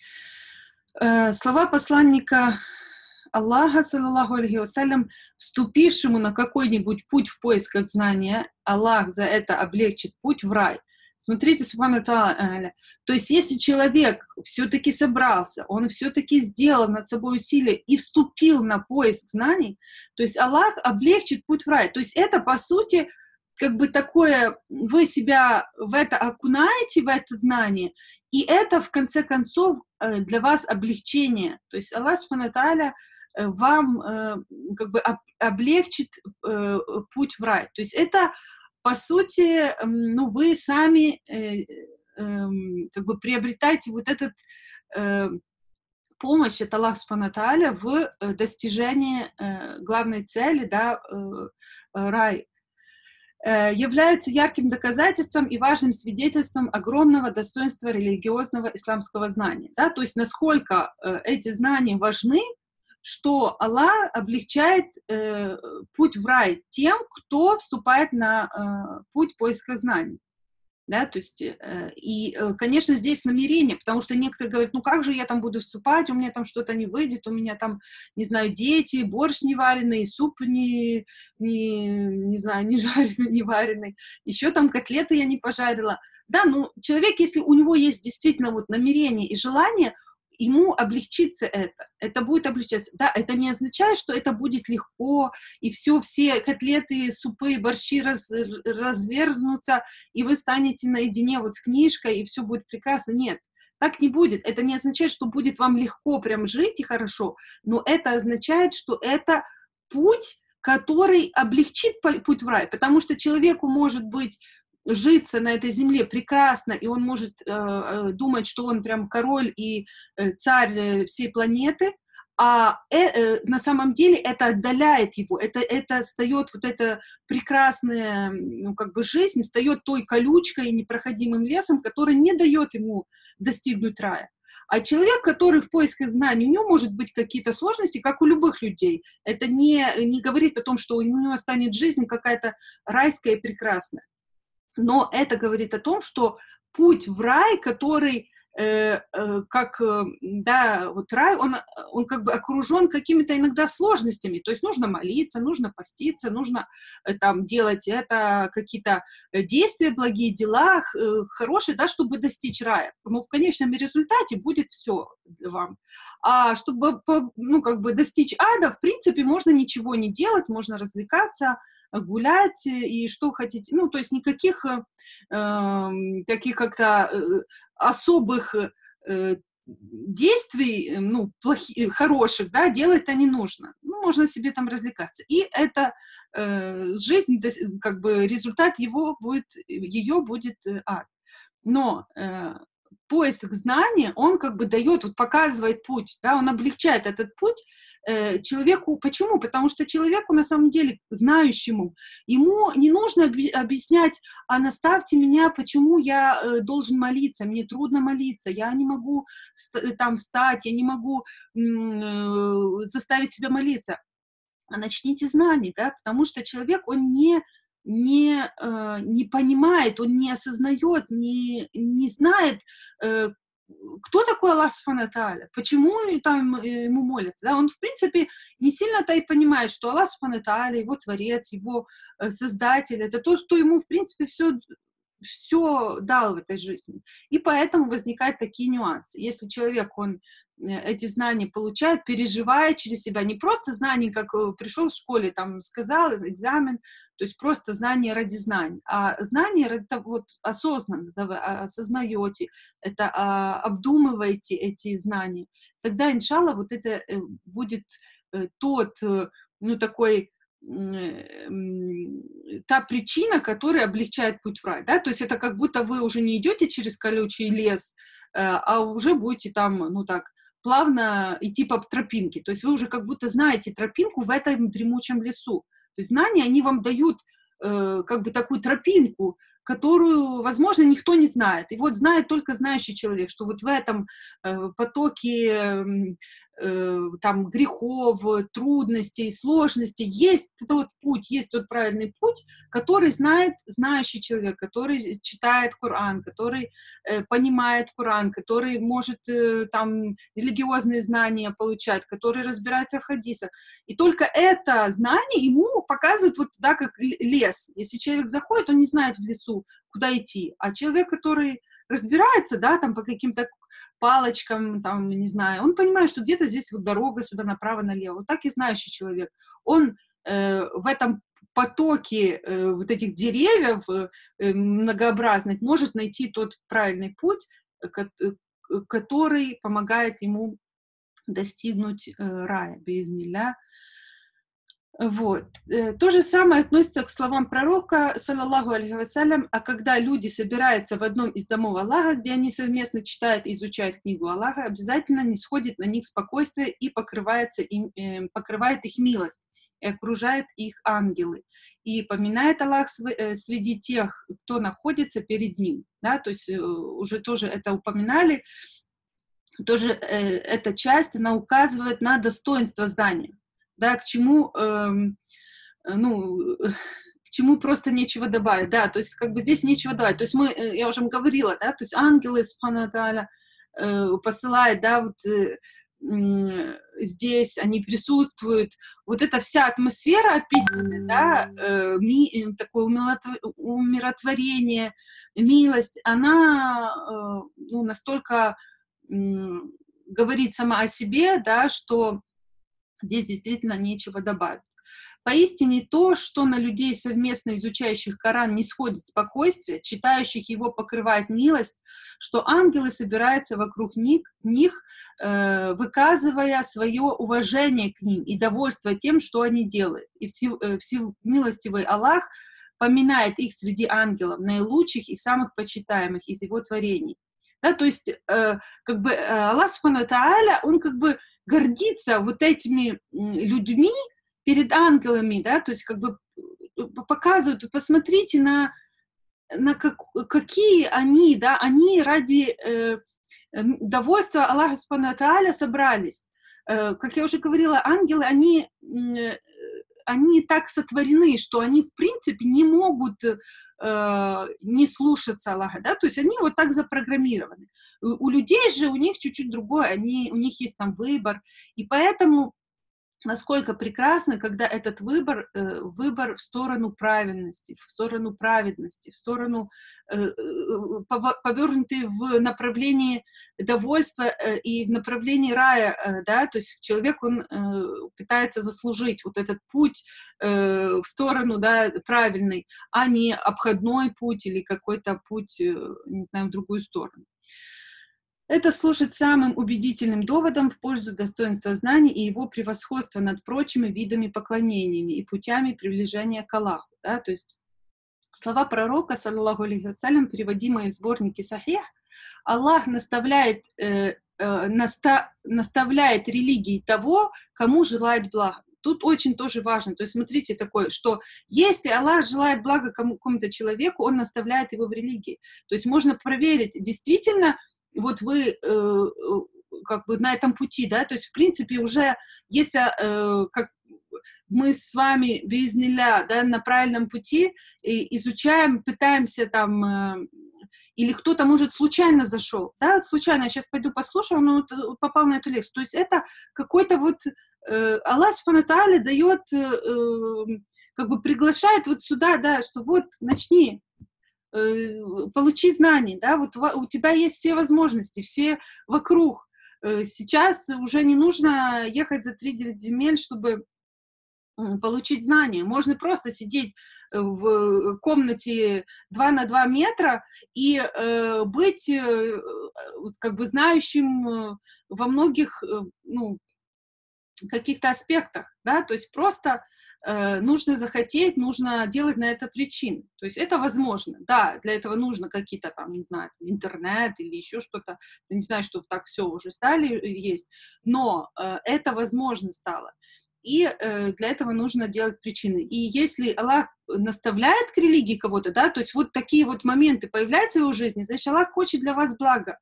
Слова посланника Аллаха, саллаллаху алейхи вассалям, вступившему на какой-нибудь путь в поисках знания, Аллах за это облегчит путь в рай. Смотрите, субхану тааля. То есть, если человек все-таки собрался, он все-таки сделал над собой усилия и вступил на поиск знаний, то есть Аллах облегчит путь в рай. То есть это, по сути, как бы такое, вы себя в это окунаете, в это знание, и это, в конце концов, для вас облегчение. То есть Аллах Субхану тааля вам как бы облегчит путь в рай. То есть это, по сути, ну, вы сами как бы приобретаете вот этот помощь от Аллаха Субхану тааля в достижении главной цели, да, рай, является ярким доказательством и важным свидетельством огромного достоинства религиозного исламского знания. Да? То есть насколько эти знания важны, что Аллах облегчает путь в рай тем, кто вступает на путь поиска знаний. Да, то есть, конечно, здесь намерение, потому что некоторые говорят, ну как же я там буду вступать, у меня там что-то не выйдет, у меня там, не знаю, дети, борщ не вареный, суп не знаю, не жареный, не вареный, еще там котлеты я не пожарила. Да, ну человек, если у него есть действительно вот намерение и желание, ему облегчится это будет облегчаться. Да, это не означает, что это будет легко, и все котлеты, супы, борщи разверзнутся, и вы станете наедине вот с книжкой, и все будет прекрасно. Нет, так не будет. Это не означает, что будет вам легко прям жить и хорошо, но это означает, что это путь, который облегчит путь в рай, потому что человеку может быть житься на этой земле прекрасно, и он может думать, что он прям король и царь всей планеты, на самом деле это отдаляет его, это стает вот эта прекрасная, ну, как бы жизнь, стает той колючкой и непроходимым лесом, который не дает ему достигнуть рая. А человек, который в поисках знаний, у него может быть какие-то сложности, как у любых людей. Это не говорит о том, что у него станет жизнь какая-то райская и прекрасная. Но это говорит о том, что путь в рай, который да, вот рай, он как бы окружен какими-то иногда сложностями, то есть нужно молиться, нужно поститься, нужно там делать это, какие-то действия, благие дела, хорошие, да, чтобы достичь рая. Но в конечном результате будет все вам. А чтобы, ну, как бы достичь ада, в принципе, можно ничего не делать, можно развлекаться, гулять и что хотите, ну, то есть никаких таких как-то особых действий, ну, хороших, да, делать-то не нужно. Ну, можно себе там развлекаться. И это жизнь, как бы результат ее будет ад. Но поиск знания, он как бы дает, вот показывает путь, да, он облегчает этот путь человеку. Почему? Потому что человеку, на самом деле, знающему, ему не нужно объяснять, а наставьте меня, почему я должен молиться, мне трудно молиться, я не могу там встать, я не могу заставить себя молиться. А начните знание, да, потому что человек, он не понимает, он не осознает, не знает, кто такой Аллах Субхану ва Тааля, почему там ему молятся. Да? Он, в принципе, не сильно-то и понимает, что Аллах Субхану ва Тааля, его Творец, его Создатель, это тот, кто ему, в принципе, все дал в этой жизни. И поэтому возникают такие нюансы. Если человек, он эти знания получает, переживает через себя, не просто знания, как пришел в школе, там, сказал, экзамен, то есть просто знание ради знаний, а знание это вот осознанно, да, вы осознаете, это обдумываете эти знания, тогда, иншаллах, вот это будет тот, ну, такой та причина, которая облегчает путь в рай, да, то есть это как будто вы уже не идете через колючий лес, а уже будете там, ну так, плавно идти по тропинке, то есть вы уже как будто знаете тропинку в этом дремучем лесу, то есть знания, они вам дают как бы такую тропинку, которую, возможно, никто не знает, и вот знает только знающий человек, что вот в этом потоке там грехов, трудностей, сложностей, есть тот путь, есть тот правильный путь, который знает знающий человек, который читает Коран, который понимает Коран, который может там религиозные знания получать, который разбирается в хадисах. И только это знание ему показывает вот туда, как лес. Если человек заходит, он не знает в лесу, куда идти. А человек, который разбирается, да, там по каким-то палочкам, там, не знаю, он понимает, что где-то здесь вот дорога сюда направо, налево. Вот так и знающий человек. Он в этом потоке вот этих деревьев многообразных может найти тот правильный путь, который помогает ему достигнуть рая, биизнилля. Вот. То же самое относится к словам пророка, саллаллаху алейхи вассалям, а когда люди собираются в одном из домов Аллаха, где они совместно читают и изучают книгу Аллаха, обязательно нисходит на них спокойствие и покрывает их милость, и окружает их ангелы. И поминает Аллах среди тех, кто находится перед ним. Да? То есть уже тоже это упоминали, тоже эта часть, она указывает на достоинство здания. Да, к чему, ну, к чему просто нечего добавить, да, то есть как бы здесь нечего добавить, то есть я уже говорила, да, то есть ангелы, субхану ва тааля, посылает, да, вот здесь они присутствуют, вот эта вся атмосфера описанная, да, такое умиротворение, милость, она ну, настолько говорит сама о себе, да, что здесь действительно нечего добавить. Поистине то, что на людей, совместно изучающих Коран, не сходит спокойствие, читающих его покрывает милость, что ангелы собираются вокруг них, выказывая свое уважение к ним и довольство тем, что они делают. И всемилостивый Аллах поминает их среди ангелов, наилучших и самых почитаемых из его творений. Да, то есть, как бы Аллах, субхану ва тааля, он как бы гордится вот этими людьми перед ангелами, да, то есть как бы показывают, посмотрите какие они, да, они ради довольства Аллаха субхану ва тааля собрались. Как я уже говорила, ангелы, они так сотворены, что они, в принципе, не могут не слушаться Аллаха, да, то есть они вот так запрограммированы. У людей же, у них чуть-чуть другое, у них есть там выбор, и поэтому насколько прекрасно, когда этот выбор в сторону правильности, в сторону праведности, в сторону повернутый в направлении довольства и в направлении рая, да, то есть человек, он пытается заслужить вот этот путь в сторону, да, правильный, а не обходной путь или какой-то путь, не знаю, в другую сторону. Это служит самым убедительным доводом в пользу достоинства знаний и его превосходства над прочими видами поклонениями и путями приближения к Аллаху. Да? То есть слова пророка, саллаллаху алейхи вассалям, переводимые в сборнике Сахих, Аллах наставляет религии того, кому желает блага. Тут очень тоже важно, то есть смотрите такое, что если Аллах желает блага какому-то человеку, Он наставляет его в религии. То есть можно проверить, действительно, вот вы как бы на этом пути, да, то есть в принципе уже, если как мы с вами, биизнилля, да, на правильном пути, и изучаем, пытаемся там, или кто-то, может, случайно зашел, да, случайно, я сейчас пойду послушаю, он попал на эту лекцию, то есть это какой-то вот Аллах субхану ва тааля дает, как бы приглашает вот сюда, да, что вот, начни, получи знаний, да, вот у тебя есть все возможности, все вокруг. Сейчас уже не нужно ехать за 3-9 земель, чтобы получить знания. Можно просто сидеть в комнате 2 на 2 метра и быть как бы знающим во многих, ну, каких-то аспектах, да, то есть просто нужно захотеть, нужно делать на это причины. То есть это возможно. Да, для этого нужно какие-то там, не знаю, интернет или еще что-то. Я не знаю, что так все уже стали есть, но это возможно стало. И для этого нужно делать причины. И если Аллах наставляет к религии кого-то, да, то есть вот такие вот моменты появляются в его жизни, значит, Аллах хочет для вас блага.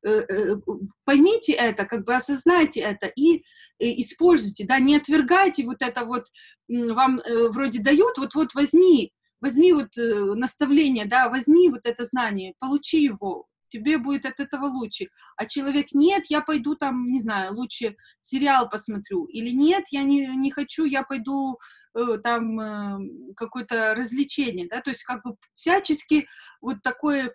Поймите это, как бы осознайте это и используйте, да, не отвергайте вот это вот, вам вроде дают, вот возьми вот наставление, да, возьми вот это знание, получи его, тебе будет от этого лучше. А человек, нет, я пойду там, не знаю, лучше сериал посмотрю, или нет, я не хочу, я пойду там какое-то развлечение, да, то есть как бы всячески вот такое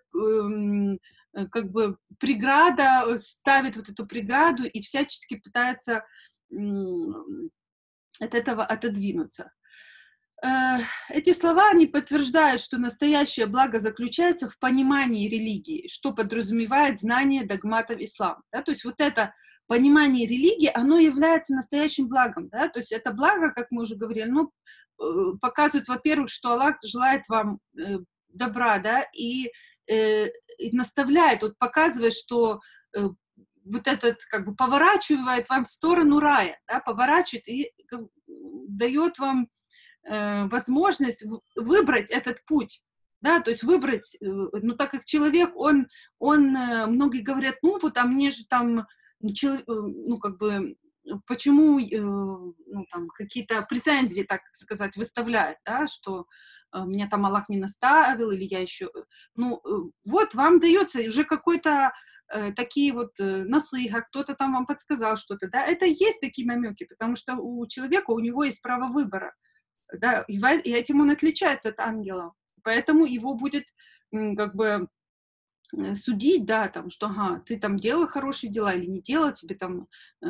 как бы преграда, ставит вот эту преграду и всячески пытается от этого отодвинуться. Эти слова, они подтверждают, что настоящее благо заключается в понимании религии, что подразумевает знание догматов ислама. Да? То есть вот это понимание религии, оно является настоящим благом. Да? То есть это благо, как мы уже говорили, ну, показывает, во-первых, что Аллах желает вам добра, да, и наставляет, вот показывает, что вот этот, как бы, поворачивает вам в сторону рая, да, поворачивает и дает вам возможность выбрать этот путь, да, то есть выбрать, ну, так как человек, он многие говорят, ну, вот, а мне же там, ну, как бы, почему, ну, там, какие-то претензии, так сказать, выставляют, да, что меня там Аллах не наставил, или я еще... Ну, вот вам дается уже какой-то такие вот насыха, кто-то там вам подсказал что-то, да, это есть такие намеки, потому что у человека, у него есть право выбора, да, и этим он отличается от ангела, поэтому его будет как бы судить, да, там, что, ага, ты там делал хорошие дела или не делал, тебе там,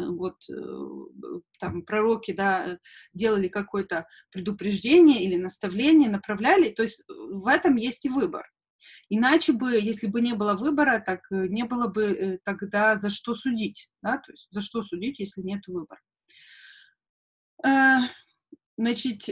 там пророки, да, делали какое-то предупреждение или наставление, направляли, то есть в этом есть и выбор. Иначе бы, если бы не было выбора, так не было бы тогда за что судить, да, то есть за что судить, если нет выбора. Значит,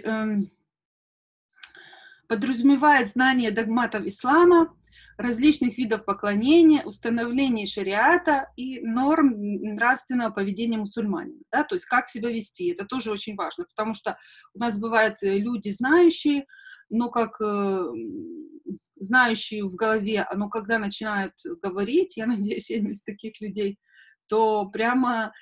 подразумевает знание догматов ислама, различных видов поклонения, установления шариата и норм нравственного поведения мусульманина, да, то есть как себя вести, это тоже очень важно, потому что у нас бывают люди знающие, но как знающие в голове, но когда начинают говорить, я надеюсь, я не из таких людей, то прямо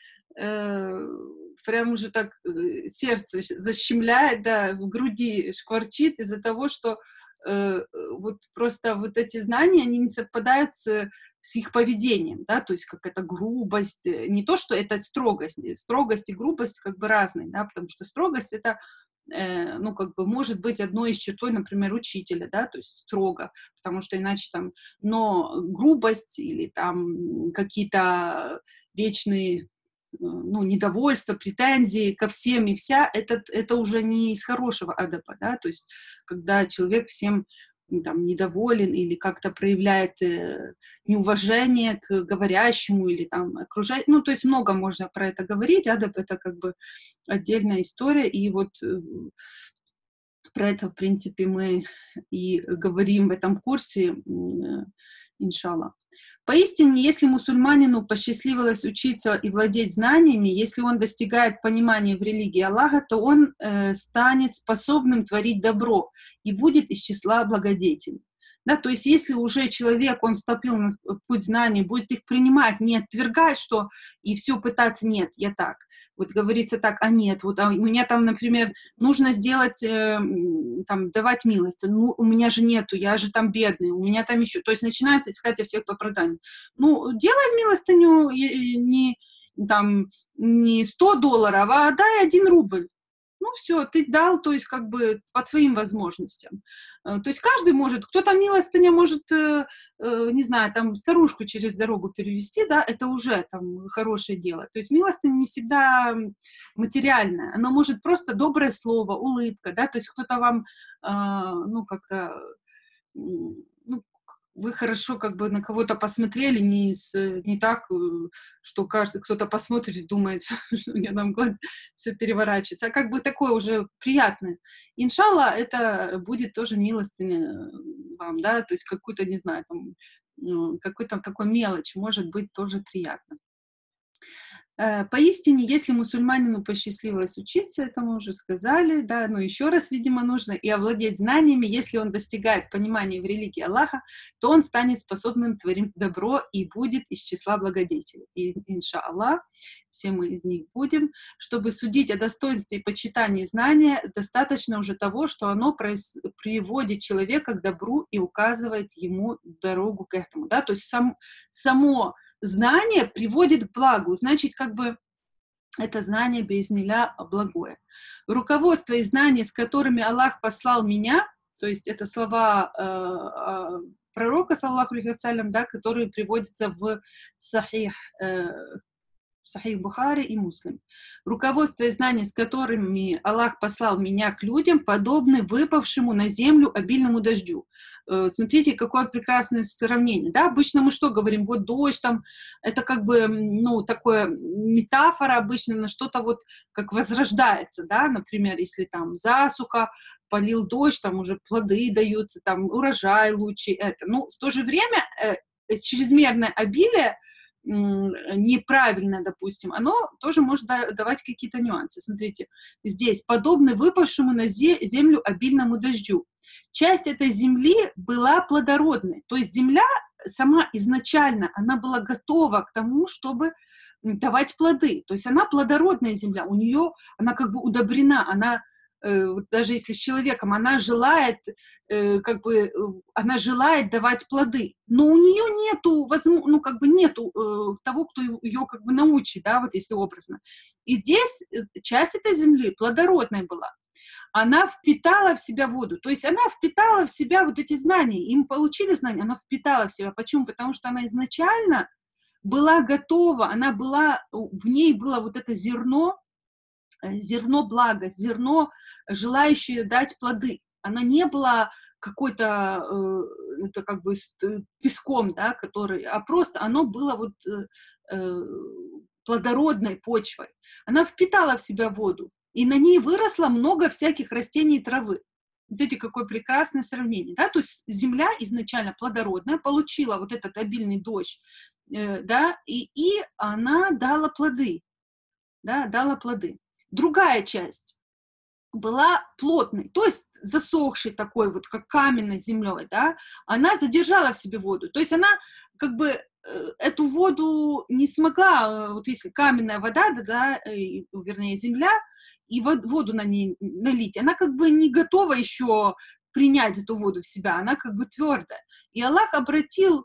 уже так сердце защемляет, да, в груди шкварчит из-за того, что вот просто вот эти знания, они не совпадают с их поведением, да, то есть как это грубость, не то, что это строгость и грубость как бы разные, да, потому что строгость это, ну, как бы может быть одной из чертой, например, учителя, да, то есть строго, потому что иначе там, но грубость или там какие-то вечные, ну, недовольство, претензии ко всем и вся, это уже не из хорошего адаба, да, то есть когда человек всем там недоволен или как-то проявляет неуважение к говорящему или там окружать, ну, то есть много можно про это говорить, адаб это как бы отдельная история, и вот про это, в принципе, мы и говорим в этом курсе, иншаллах. Поистине, если мусульманину посчастливилось учиться и владеть знаниями, если он достигает понимания в религии Аллаха, то он станет способным творить добро и будет из числа благодетелей. Да, то есть если уже человек, он вступил на путь знаний, будет их принимать, не отвергать, что и все пытаться, нет, я так. Вот говорится так, а нет, вот у меня там, например, нужно сделать, там, давать милость, ну, у меня же нету, я же там бедный, у меня там еще, то есть начинают искать всех по оправданию. Ну, делай милостыню не $100, а дай 1 рубль. Ну, все, ты дал, то есть как бы под своим возможностям. То есть каждый может, кто-то милостыня может, не знаю, там старушку через дорогу перевести, да, это уже там хорошее дело. То есть милостыня не всегда материальная, она может просто доброе слово, улыбка, да, то есть кто-то вам, ну, как-то, ну, вы хорошо как бы на кого-то посмотрели, не так, что каждый, кто-то посмотрит и думает, что у меня там все переворачивается, а как бы такое уже приятное. Иншалла, это будет тоже милостыня вам, да, то есть какую-то, не знаю, там, какой-то такой мелочь может быть тоже приятно. Поистине, если мусульманину посчастливилось учиться, это мы уже сказали, да, но еще раз, видимо, нужно и овладеть знаниями, если он достигает понимания в религии Аллаха, то он станет способным творить добро и будет из числа благодетелей. И, иншаллах, все мы из них будем. Чтобы судить о достоинстве и почитании знания, достаточно уже того, что оно приводит человека к добру и указывает ему дорогу к этому, да, то есть само знание приводит к благу, значит, как бы это знание биизниля благое. Руководство и знания, с которыми Аллах послал меня, то есть это слова пророка, саллаху алейхи вассалям, да, которые приводятся в Сахих Бухари и Муслим. Руководство и знания, с которыми Аллах послал меня к людям, подобны выпавшему на землю обильному дождю. Смотрите, какое прекрасное сравнение. Да? Обычно мы что говорим? Вот дождь, там, это как бы, ну, такое метафора обычно на что-то вот как возрождается, да, например, если там засуха, полил дождь, там уже плоды даются, там урожай лучший, это. Ну, в то же время чрезмерное обилие неправильно, допустим, оно тоже может давать какие-то нюансы. Смотрите, здесь подобно выпавшему на землю обильному дождю. Часть этой земли была плодородной, то есть земля сама изначально, она была готова к тому, чтобы давать плоды, то есть она плодородная земля, у нее, она как бы удобрена, она вот даже если с человеком, она желает, она желает давать плоды, но у нее нету, ну, как бы нету того, кто ее как бы научит, да, вот если образно. И здесь часть этой земли плодородной была. Она впитала в себя воду, то есть она впитала в себя вот эти знания, им получили знания, она впитала в себя. Почему? Потому что она изначально была готова, она была, в ней было вот это зерно блага, зерно, желающее дать плоды. Она не была какой-то, это как бы песком, да, который, а просто оно было вот плодородной почвой. Она впитала в себя воду, и на ней выросло много всяких растений и травы. Видите, какое прекрасное сравнение, да, то есть земля изначально плодородная, получила вот этот обильный дождь, да, и она дала плоды, да, дала плоды. Другая часть была плотной, то есть засохшей такой вот, как каменной землей, да, она задержала в себе воду, то есть она как бы эту воду не смогла, вот если каменная вода, да, вернее земля, и воду на ней налить, она как бы не готова еще принять эту воду в себя, она как бы твердая. И Аллах обратил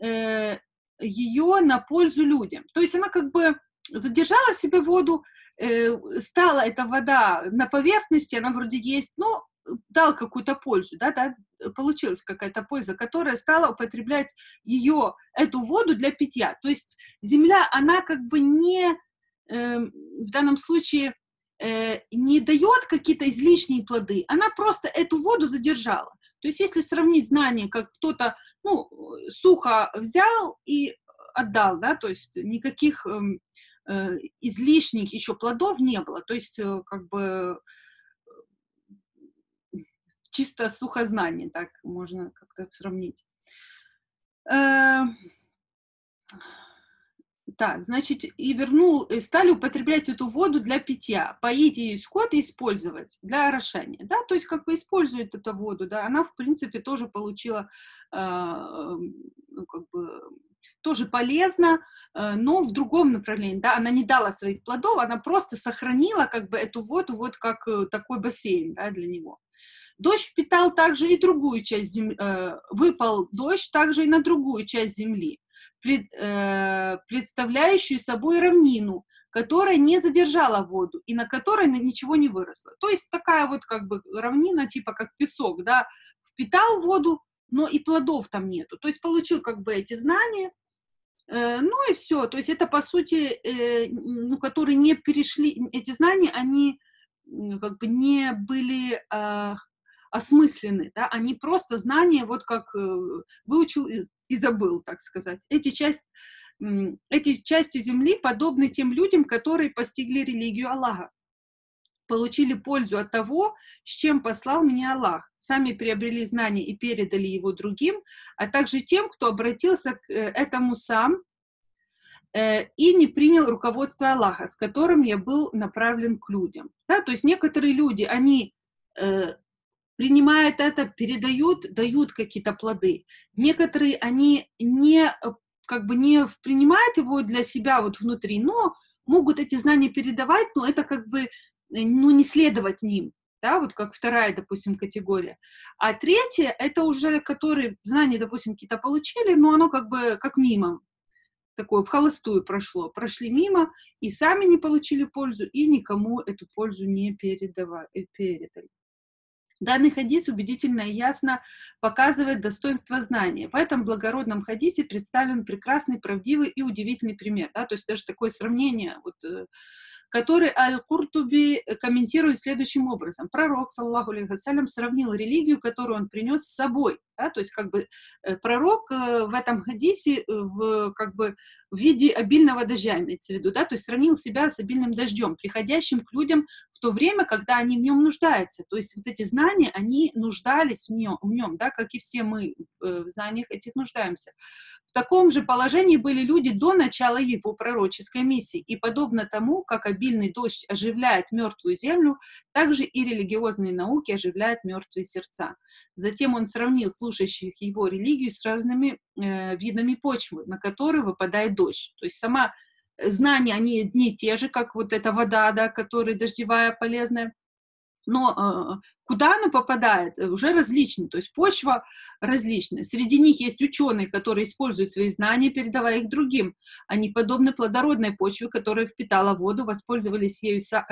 ее на пользу людям, то есть она как бы задержала в себе воду, стала эта вода на поверхности, она вроде есть, но дал какую-то пользу, да, получилась какая-то польза, которая стала употреблять эту воду для питья. То есть земля, она как бы не, в данном случае, не дает какие-то излишние плоды, она просто эту воду задержала. То есть если сравнить знание, как кто-то, ну, сухо взял и отдал, да, то есть никаких излишних еще плодов не было, то есть как бы чисто сухознание, так можно как-то сравнить. Так, значит, стали употреблять эту воду для питья, поить ее скот и использовать для орошения, да, то есть как бы используют эту воду, да, она, в принципе, тоже получила, ну, как бы, тоже полезно, но в другом направлении, да, она не дала своих плодов, она просто сохранила как бы эту воду вот как такой бассейн, да, для него. Дождь впитал также и другую часть земли, выпал дождь также и на другую часть земли, представляющую собой равнину, которая не задержала воду и на которой ничего не выросло. То есть такая вот как бы равнина, типа как песок, да, впитал воду, но и плодов там нету. То есть получил как бы эти знания, ну и все. То есть это, по сути, ну, которые не перешли, эти знания, они как бы не были осмыслены, да, они просто знания, вот как выучил и забыл, так сказать. Эти части земли подобны тем людям, которые постигли религию Аллаха, получили пользу от того, с чем послал меня Аллах, сами приобрели знания и передали его другим, а также тем, кто обратился к этому сам и не принял руководство Аллаха, с которым я был направлен к людям. Да, то есть некоторые люди, они принимают это, передают, дают какие-то плоды. Некоторые, они как бы не принимают его для себя вот внутри, но могут эти знания передавать, но это как бы, ну, не следовать ним, да, вот как вторая, допустим, категория. А третья, это уже, которые знания, допустим, какие-то получили, но оно как бы как мимо, такое в холостую прошли мимо, и сами не получили пользу, и никому эту пользу не передали. Данный хадис убедительно и ясно показывает достоинство знания. В этом благородном хадисе представлен прекрасный, правдивый и удивительный пример. Да? То есть даже такое сравнение, вот, который Аль-Куртуби комментирует следующим образом. Пророк, саллаху алейхи вассалям, сравнил религию, которую он принес с собой. Да? То есть как бы пророк в этом хадисе как бы в виде обильного дождя, имеется в виду, да? То есть сравнил себя с обильным дождем, приходящим к людям в то время, когда они в нем нуждаются. То есть вот эти знания, они нуждались в нем, да? Как и все мы в знаниях этих нуждаемся. В таком же положении были люди до начала его пророческой миссии, и подобно тому, как обильный дождь оживляет мертвую землю, так же и религиозные науки оживляют мертвые сердца. Затем он сравнил слушающих его религию с разными видами почвы, на которые выпадает дождь. То есть сама знания, они не те же, как вот эта вода, да, которая дождевая, полезная, Но куда она попадает, уже различно, то есть почва различная. Среди них есть ученые, которые используют свои знания, передавая их другим. Они подобны плодородной почве, которая впитала воду, воспользовалась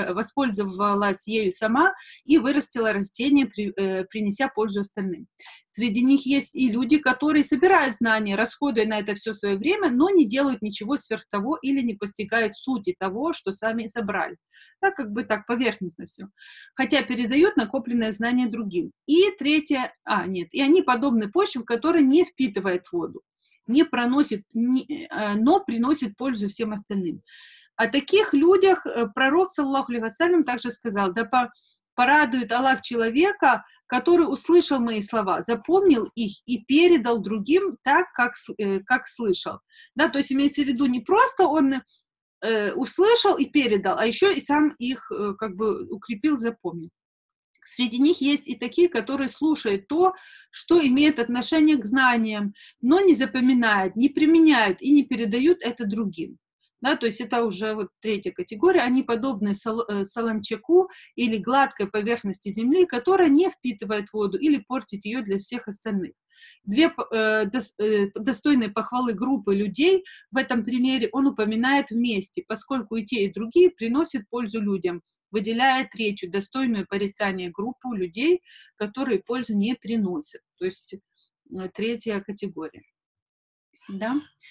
ею сама и вырастила растение, принеся пользу остальным. Среди них есть и люди, которые собирают знания, расходуя на это все свое время, но не делают ничего сверх того или не постигают сути того, что сами собрали. Так, как бы так, поверхностно все. Хотя передают накопленное знание другим. И третье, и они подобны почве, которая не впитывает воду, не проносит, но приносит пользу всем остальным. О таких людях пророк, саллаху алейхи вассалям, также сказал: да порадует Аллах человека, который услышал мои слова, запомнил их и передал другим так, как слышал. Да, то есть имеется в виду не просто он услышал и передал, а еще и сам их как бы укрепил, запомнил. Среди них есть и такие, которые слушают то, что имеет отношение к знаниям, но не запоминают, не применяют и не передают это другим. Да, то есть это уже вот третья категория. Они подобны солончаку или гладкой поверхности земли, которая не впитывает воду или портит ее для всех остальных. Две достойные похвалы группы людей в этом примере он упоминает вместе, поскольку и те, и другие приносят пользу людям, выделяя третью достойную порицания группу людей, которые пользу не приносят. То есть третья категория. Да?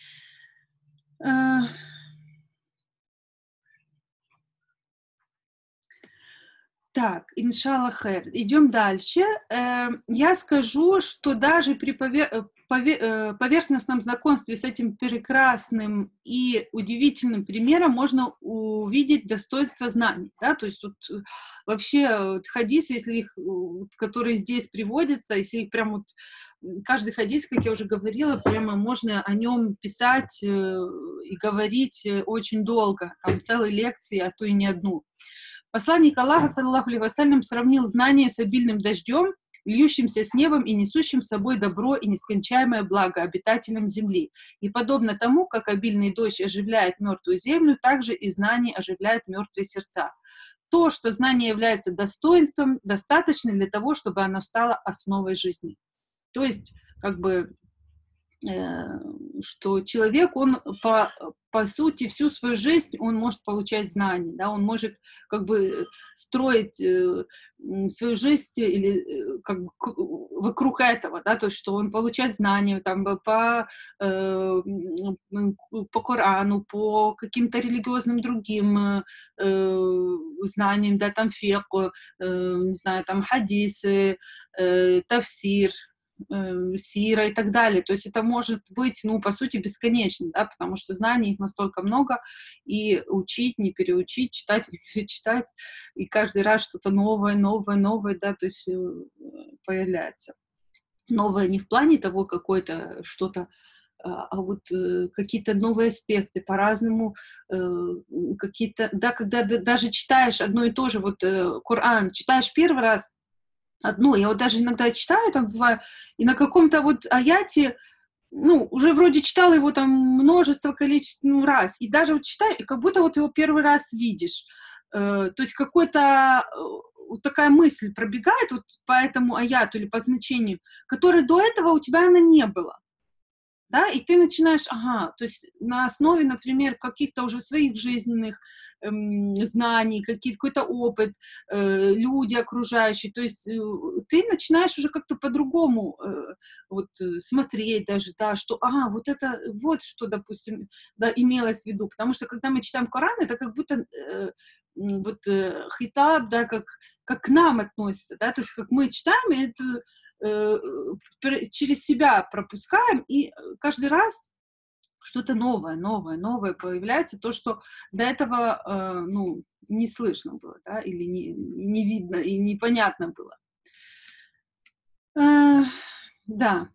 Так, иншаллах хайр. Идем дальше. Я скажу, что даже при поверхностном знакомстве с этим прекрасным и удивительным примером можно увидеть достоинство знаний. Да? То есть тут вообще хадисы, если их, которые здесь приводятся, если их прям вот каждый хадис, как я уже говорила, прямо можно о нем писать и говорить очень долго, там целые лекции, а то и не одну. Посланник Аллаха, саллаху алейхи вассалям, сравнил знание с обильным дождем, льющимся с небом и несущим с собой добро и нескончаемое благо обитателям земли. И подобно тому, как обильный дождь оживляет мертвую землю, также и знание оживляет мертвые сердца. То, что знание является достоинством, достаточно для того, чтобы оно стало основой жизни. То есть, как бы, что человек, он по сути всю свою жизнь он может получать знания, да, он может как бы строить свою жизнь или как бы вокруг этого, да, то есть что он получает знания там по Корану, по каким-то религиозным другим знаниям, да, там фикх, не знаю, там хадисы, тафсир, сира и так далее. То есть это может быть, ну, по сути, бесконечно, да, потому что знаний их настолько много, и учить, не переучить, читать, не перечитать, и каждый раз что-то новое, да, то есть появляется. Новое не в плане того, какое-то что-то, а вот какие-то новые аспекты, по-разному какие-то, да, когда даже читаешь одно и то же, вот Коран, читаешь первый раз, одно, я вот даже иногда читаю, там бывает, и на каком-то вот аяте, ну, уже вроде читала его там множество количество раз, и даже вот читаю, и как будто вот его первый раз видишь. То есть какой-то вот такая мысль пробегает вот по этому аяту или по значению, которой до этого у тебя она не было. Да, и ты начинаешь, то есть на основе, например, каких-то уже своих жизненных знаний, какой-то опыт, люди окружающие, то есть ты начинаешь уже как-то по-другому смотреть даже, да, что, вот это, вот что, допустим, да, имелось в виду, потому что когда мы читаем Коран, это как будто хитаб, да, как к нам относится, да, то есть как мы читаем, и это через себя пропускаем, и каждый раз что-то новое появляется, то, что до этого, не слышно было, да, или не видно, и непонятно было. Да.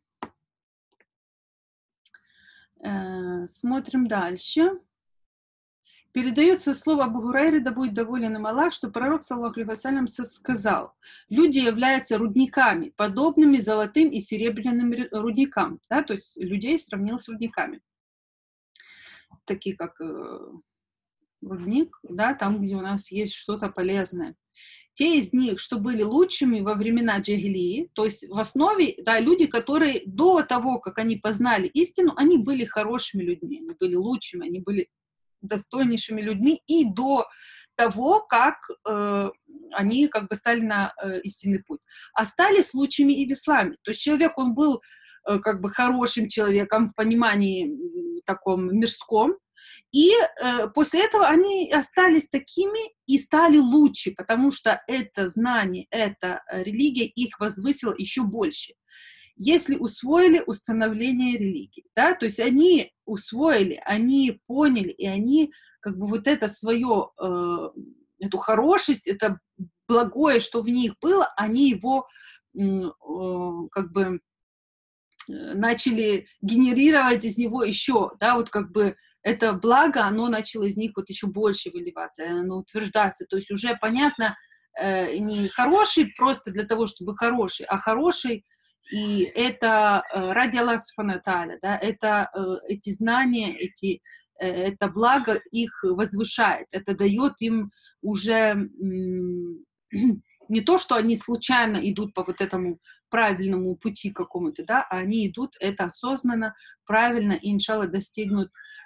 Смотрим дальше. Передается слово Абу Гурайре, да будет доволен им Аллах, что пророк, саллаху алейхи вассалям, сказал: люди являются рудниками, подобными золотым и серебряным рудникам. Да, то есть людей сравнил с рудниками. Такие как рудник, да, там, где у нас есть что-то полезное. те из них, что были лучшими во времена джахилии, то есть в основе, да, люди, которые до того, как они познали истину, они были хорошими людьми, они были лучшими, они были достойнейшими людьми и до того, как они как бы стали на истинный путь. А стали случаями и в исламе. То есть человек, он был как бы хорошим человеком в понимании таком мирском, и после этого они остались такими и стали лучше, потому что это знание, эта религия их возвысила еще больше. Если усвоили установление религии, да, то есть они усвоили, они поняли, и они как бы вот это свое, эту хорошесть, это благое, что в них было, они его как бы начали генерировать из него еще, да, вот как бы это благо, оно начало из них вот еще больше выливаться, оно утверждаться, то есть уже понятно, не хороший просто для того, чтобы хороший, а хороший, и это ради Аллаха Субхану ва Тааля, да, это эти знания, это благо их возвышает, это дает им уже не то, что они случайно идут по вот этому правильному пути какому-то, да, а они идут это осознанно, правильно, и, иншалла, достигнут,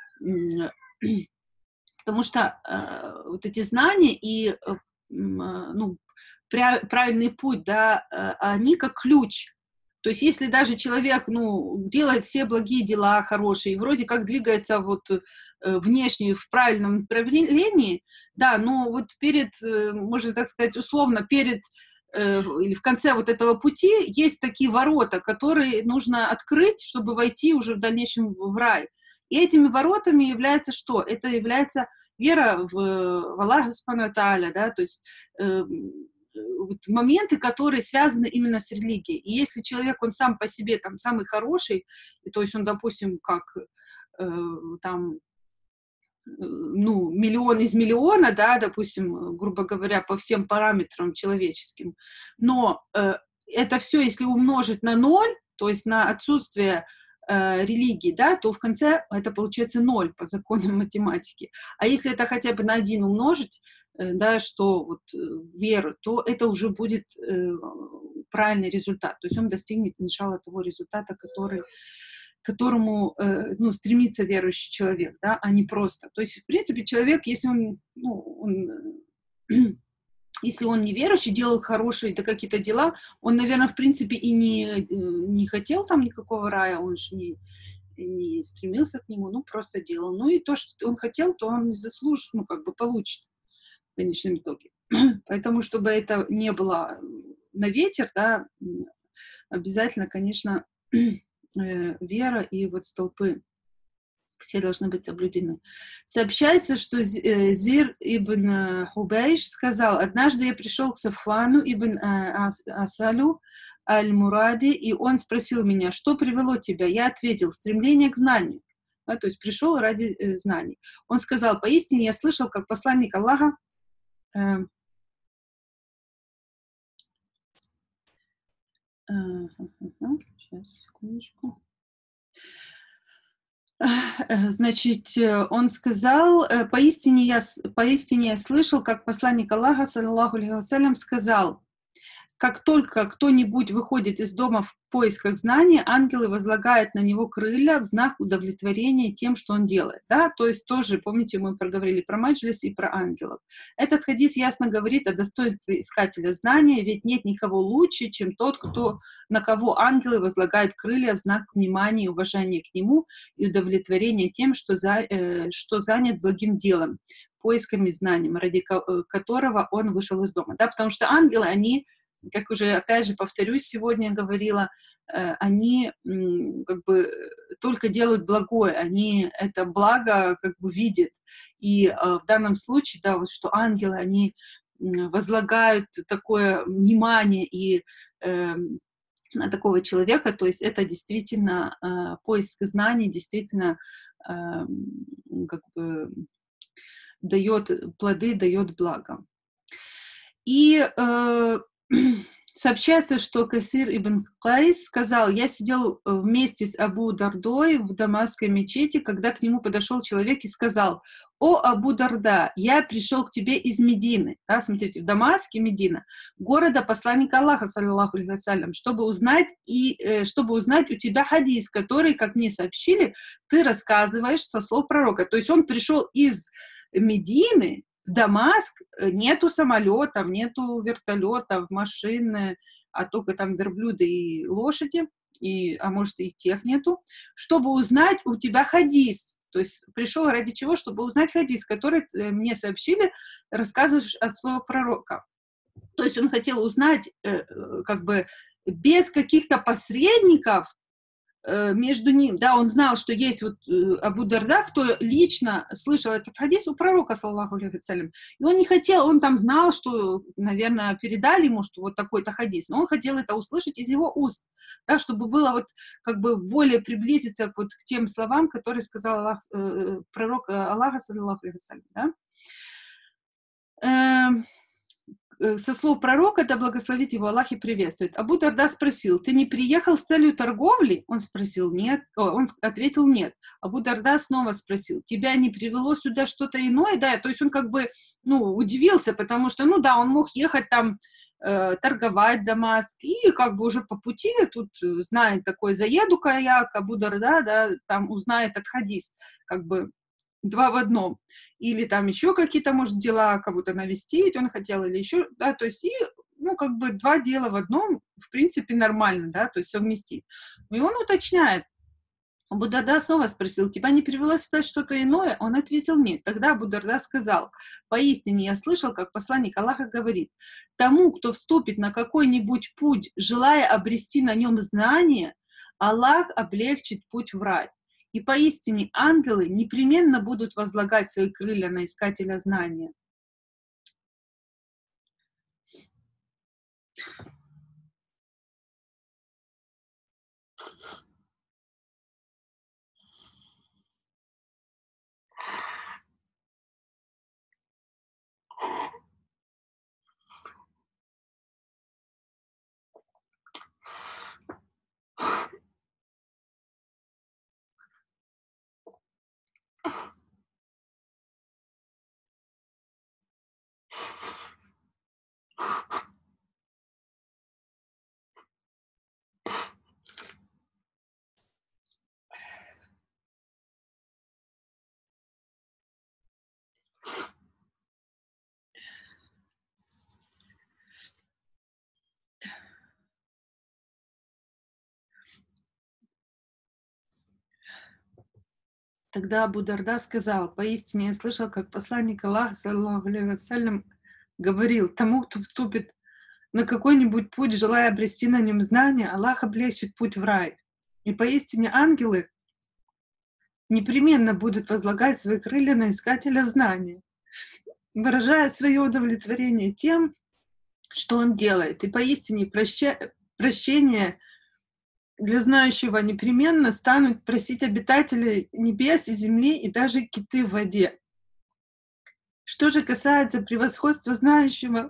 потому что вот эти знания и ну, правильный путь, да, они как ключ. То есть если даже человек, ну, делает все благие дела хорошие, вроде как двигается вот внешне в правильном направлении, да, но вот перед, можно так сказать, условно, перед или в конце вот этого пути есть такие ворота, которые нужно открыть, чтобы войти уже в дальнейшем в рай. И этими воротами является что? Это является вера в Аллаха Субхану ва Тааля, да, то есть вот моменты, которые связаны именно с религией. И если человек, он сам по себе там самый хороший, и, то есть он, допустим, как там, ну, миллион из миллиона, да, допустим, грубо говоря, по всем параметрам человеческим, но это все, если умножить на 0, то есть на отсутствие религии, да, то в конце это получается 0 по законам математики. А если это хотя бы на 1 умножить, да, что вот веру, то это уже будет правильный результат. То есть он достигнет, иншалла, того результата, к которому ну, стремится верующий человек, да, а не просто. То есть, в принципе, человек, если он, ну, если он неверующий, делал хорошие да, какие-то дела, он, наверное, в принципе и не хотел там никакого рая, он же не стремился к нему, ну, просто делал. Ну, и то, что он хотел, то он заслужит, ну, как бы получит в конечном итоге. Поэтому, чтобы это не было на ветер, да, обязательно, конечно, вера и вот столпы все должны быть соблюдены. Сообщается, что Зир ибн Хубейш сказал: однажды я пришел к Сафвану ибн Асалю аль-Муради, и он спросил меня, что привело тебя? Я ответил: стремление к знанию. Да, то есть пришел ради знаний. Он сказал: поистине я слышал, как посланник Аллаха сейчас, секундочку. Значит, он сказал, поистине я слышал, как посланник Аллаха, саллаллаху алейхи вассалям, сказал: как только кто-нибудь выходит из дома в поисках знаний, ангелы возлагают на него крылья в знак удовлетворения тем, что он делает. Да? То есть тоже, помните, мы проговорили про маджлис и про ангелов. Этот хадис ясно говорит о достоинстве искателя знания, ведь нет никого лучше, чем тот, на кого ангелы возлагают крылья в знак внимания и уважения к нему и удовлетворения тем, что занят благим делом, поисками знаний, ради которого он вышел из дома. Да? Потому что ангелы, они, как уже, опять же, повторюсь, сегодня говорила, они как бы только делают благое, они это благо как бы видят. И в данном случае, да, вот что ангелы, они возлагают такое внимание и на такого человека, то есть это действительно поиск знаний, действительно как бы дает плоды, дает благо. И Сообщается, что Касир ибн Кайс сказал: я сидел вместе с Абу Дардой в Дамасской мечети, когда к нему подошел человек и сказал: о Абу Дарда, я пришел к тебе из Медины. Да, смотрите, в Дамаске, Медина, города посланника Аллаха, саллаллаху алейхи вассалям, чтобы узнать у тебя хадис, который, как мне сообщили, ты рассказываешь со слов пророка. То есть он пришел из Медины в Дамаск, нету самолетов, нету вертолетов, машин, а только там верблюды и лошади, а может и тех нету, чтобы узнать у тебя хадис. То есть пришел ради чего? Чтобы узнать хадис, который мне сообщили, рассказываешь от слова пророка. То есть он хотел узнать как бы без каких-то посредников, между ним, да, он знал, что есть вот Абу Дарда, кто лично слышал этот хадис у пророка, саллаллаху алейхи вассалям, и он не хотел, он там знал, что, наверное, передали ему, что вот такой-то хадис, но он хотел это услышать из его уст, да, чтобы было вот как бы более приблизиться вот к тем словам, которые сказал Аллах, пророк Аллаха, саллаллаху алейхи вассалям, да. Со слов пророка, да благословит его Аллах и приветствует. Абу Дарда спросил: ты не приехал с целью торговли? Он спросил: нет. Он ответил: нет. Абу Дарда снова спросил: тебя не привело сюда что-то иное? Да, то есть он как бы, удивился, потому что, да, он мог ехать там, торговать в Дамаск, и как бы уже по пути тут знает такой: заеду-ка я к Абу Дарда, да, там узнает этот хадис, как бы два в одном. Или там еще какие-то, может, дела кого-то навестить он хотел, или еще, да, то есть, и, как бы два дела в одном, в принципе, нормально, да, то есть совместить. И он уточняет. Абу Дарда снова спросил: тебя не привело сюда что-то иное? Он ответил: нет. Тогда Абу Дарда сказал: поистине я слышал, как посланник Аллаха говорит: тому, кто вступит на какой-нибудь путь, желая обрести на нем знание, Аллах облегчит путь в рай. И поистине ангелы непременно будут возлагать свои крылья на искателя знания. Тогда Абу Дарда сказал: поистине я слышал, как посланник Аллаха, саллаллаху алейхи вассалям, говорил: тому, кто вступит на какой-нибудь путь, желая обрести на нем знания, Аллах облегчит путь в рай. И поистине ангелы непременно будут возлагать свои крылья на искателя знания, выражая свое удовлетворение тем, что он делает. И поистине прощение для знающего непременно станут просить обитатели небес и земли и даже киты в воде. Что же касается превосходства знающего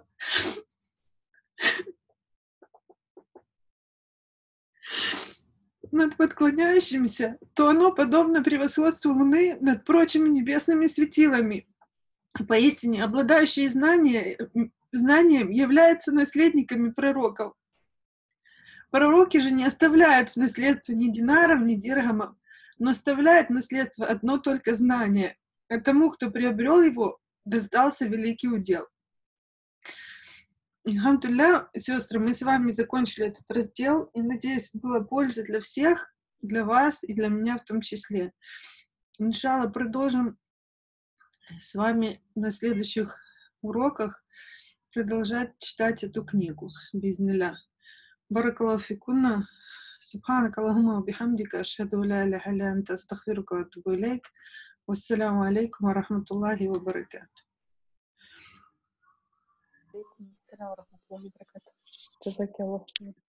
над подклоняющимся, то оно подобно превосходству Луны над прочими небесными светилами. Поистине, обладающие знанием являются наследниками пророков. Пророки же не оставляют в наследство ни динаров, ни дирхамов, но оставляют в наследство одно только знание, а тому, кто приобрел его, достался великий удел. Алхамдулилля, сестры, мы с вами закончили этот раздел, и, надеюсь, была польза для всех, для вас и для меня в том числе. Иншалла, продолжим с вами на следующих уроках продолжать читать эту книгу. Бизнилля. Баракаллаху фикунна. Субханак Аллахумма ва бихамдика, ашхаду ла иляха илля анта, астагфирука ва атубу илейк. Вассаляму алейкум ва рахматуллахи ва баракатух. Алейкум ассалям ва рахматуллахи ва баракатух. Джазаки Аллах.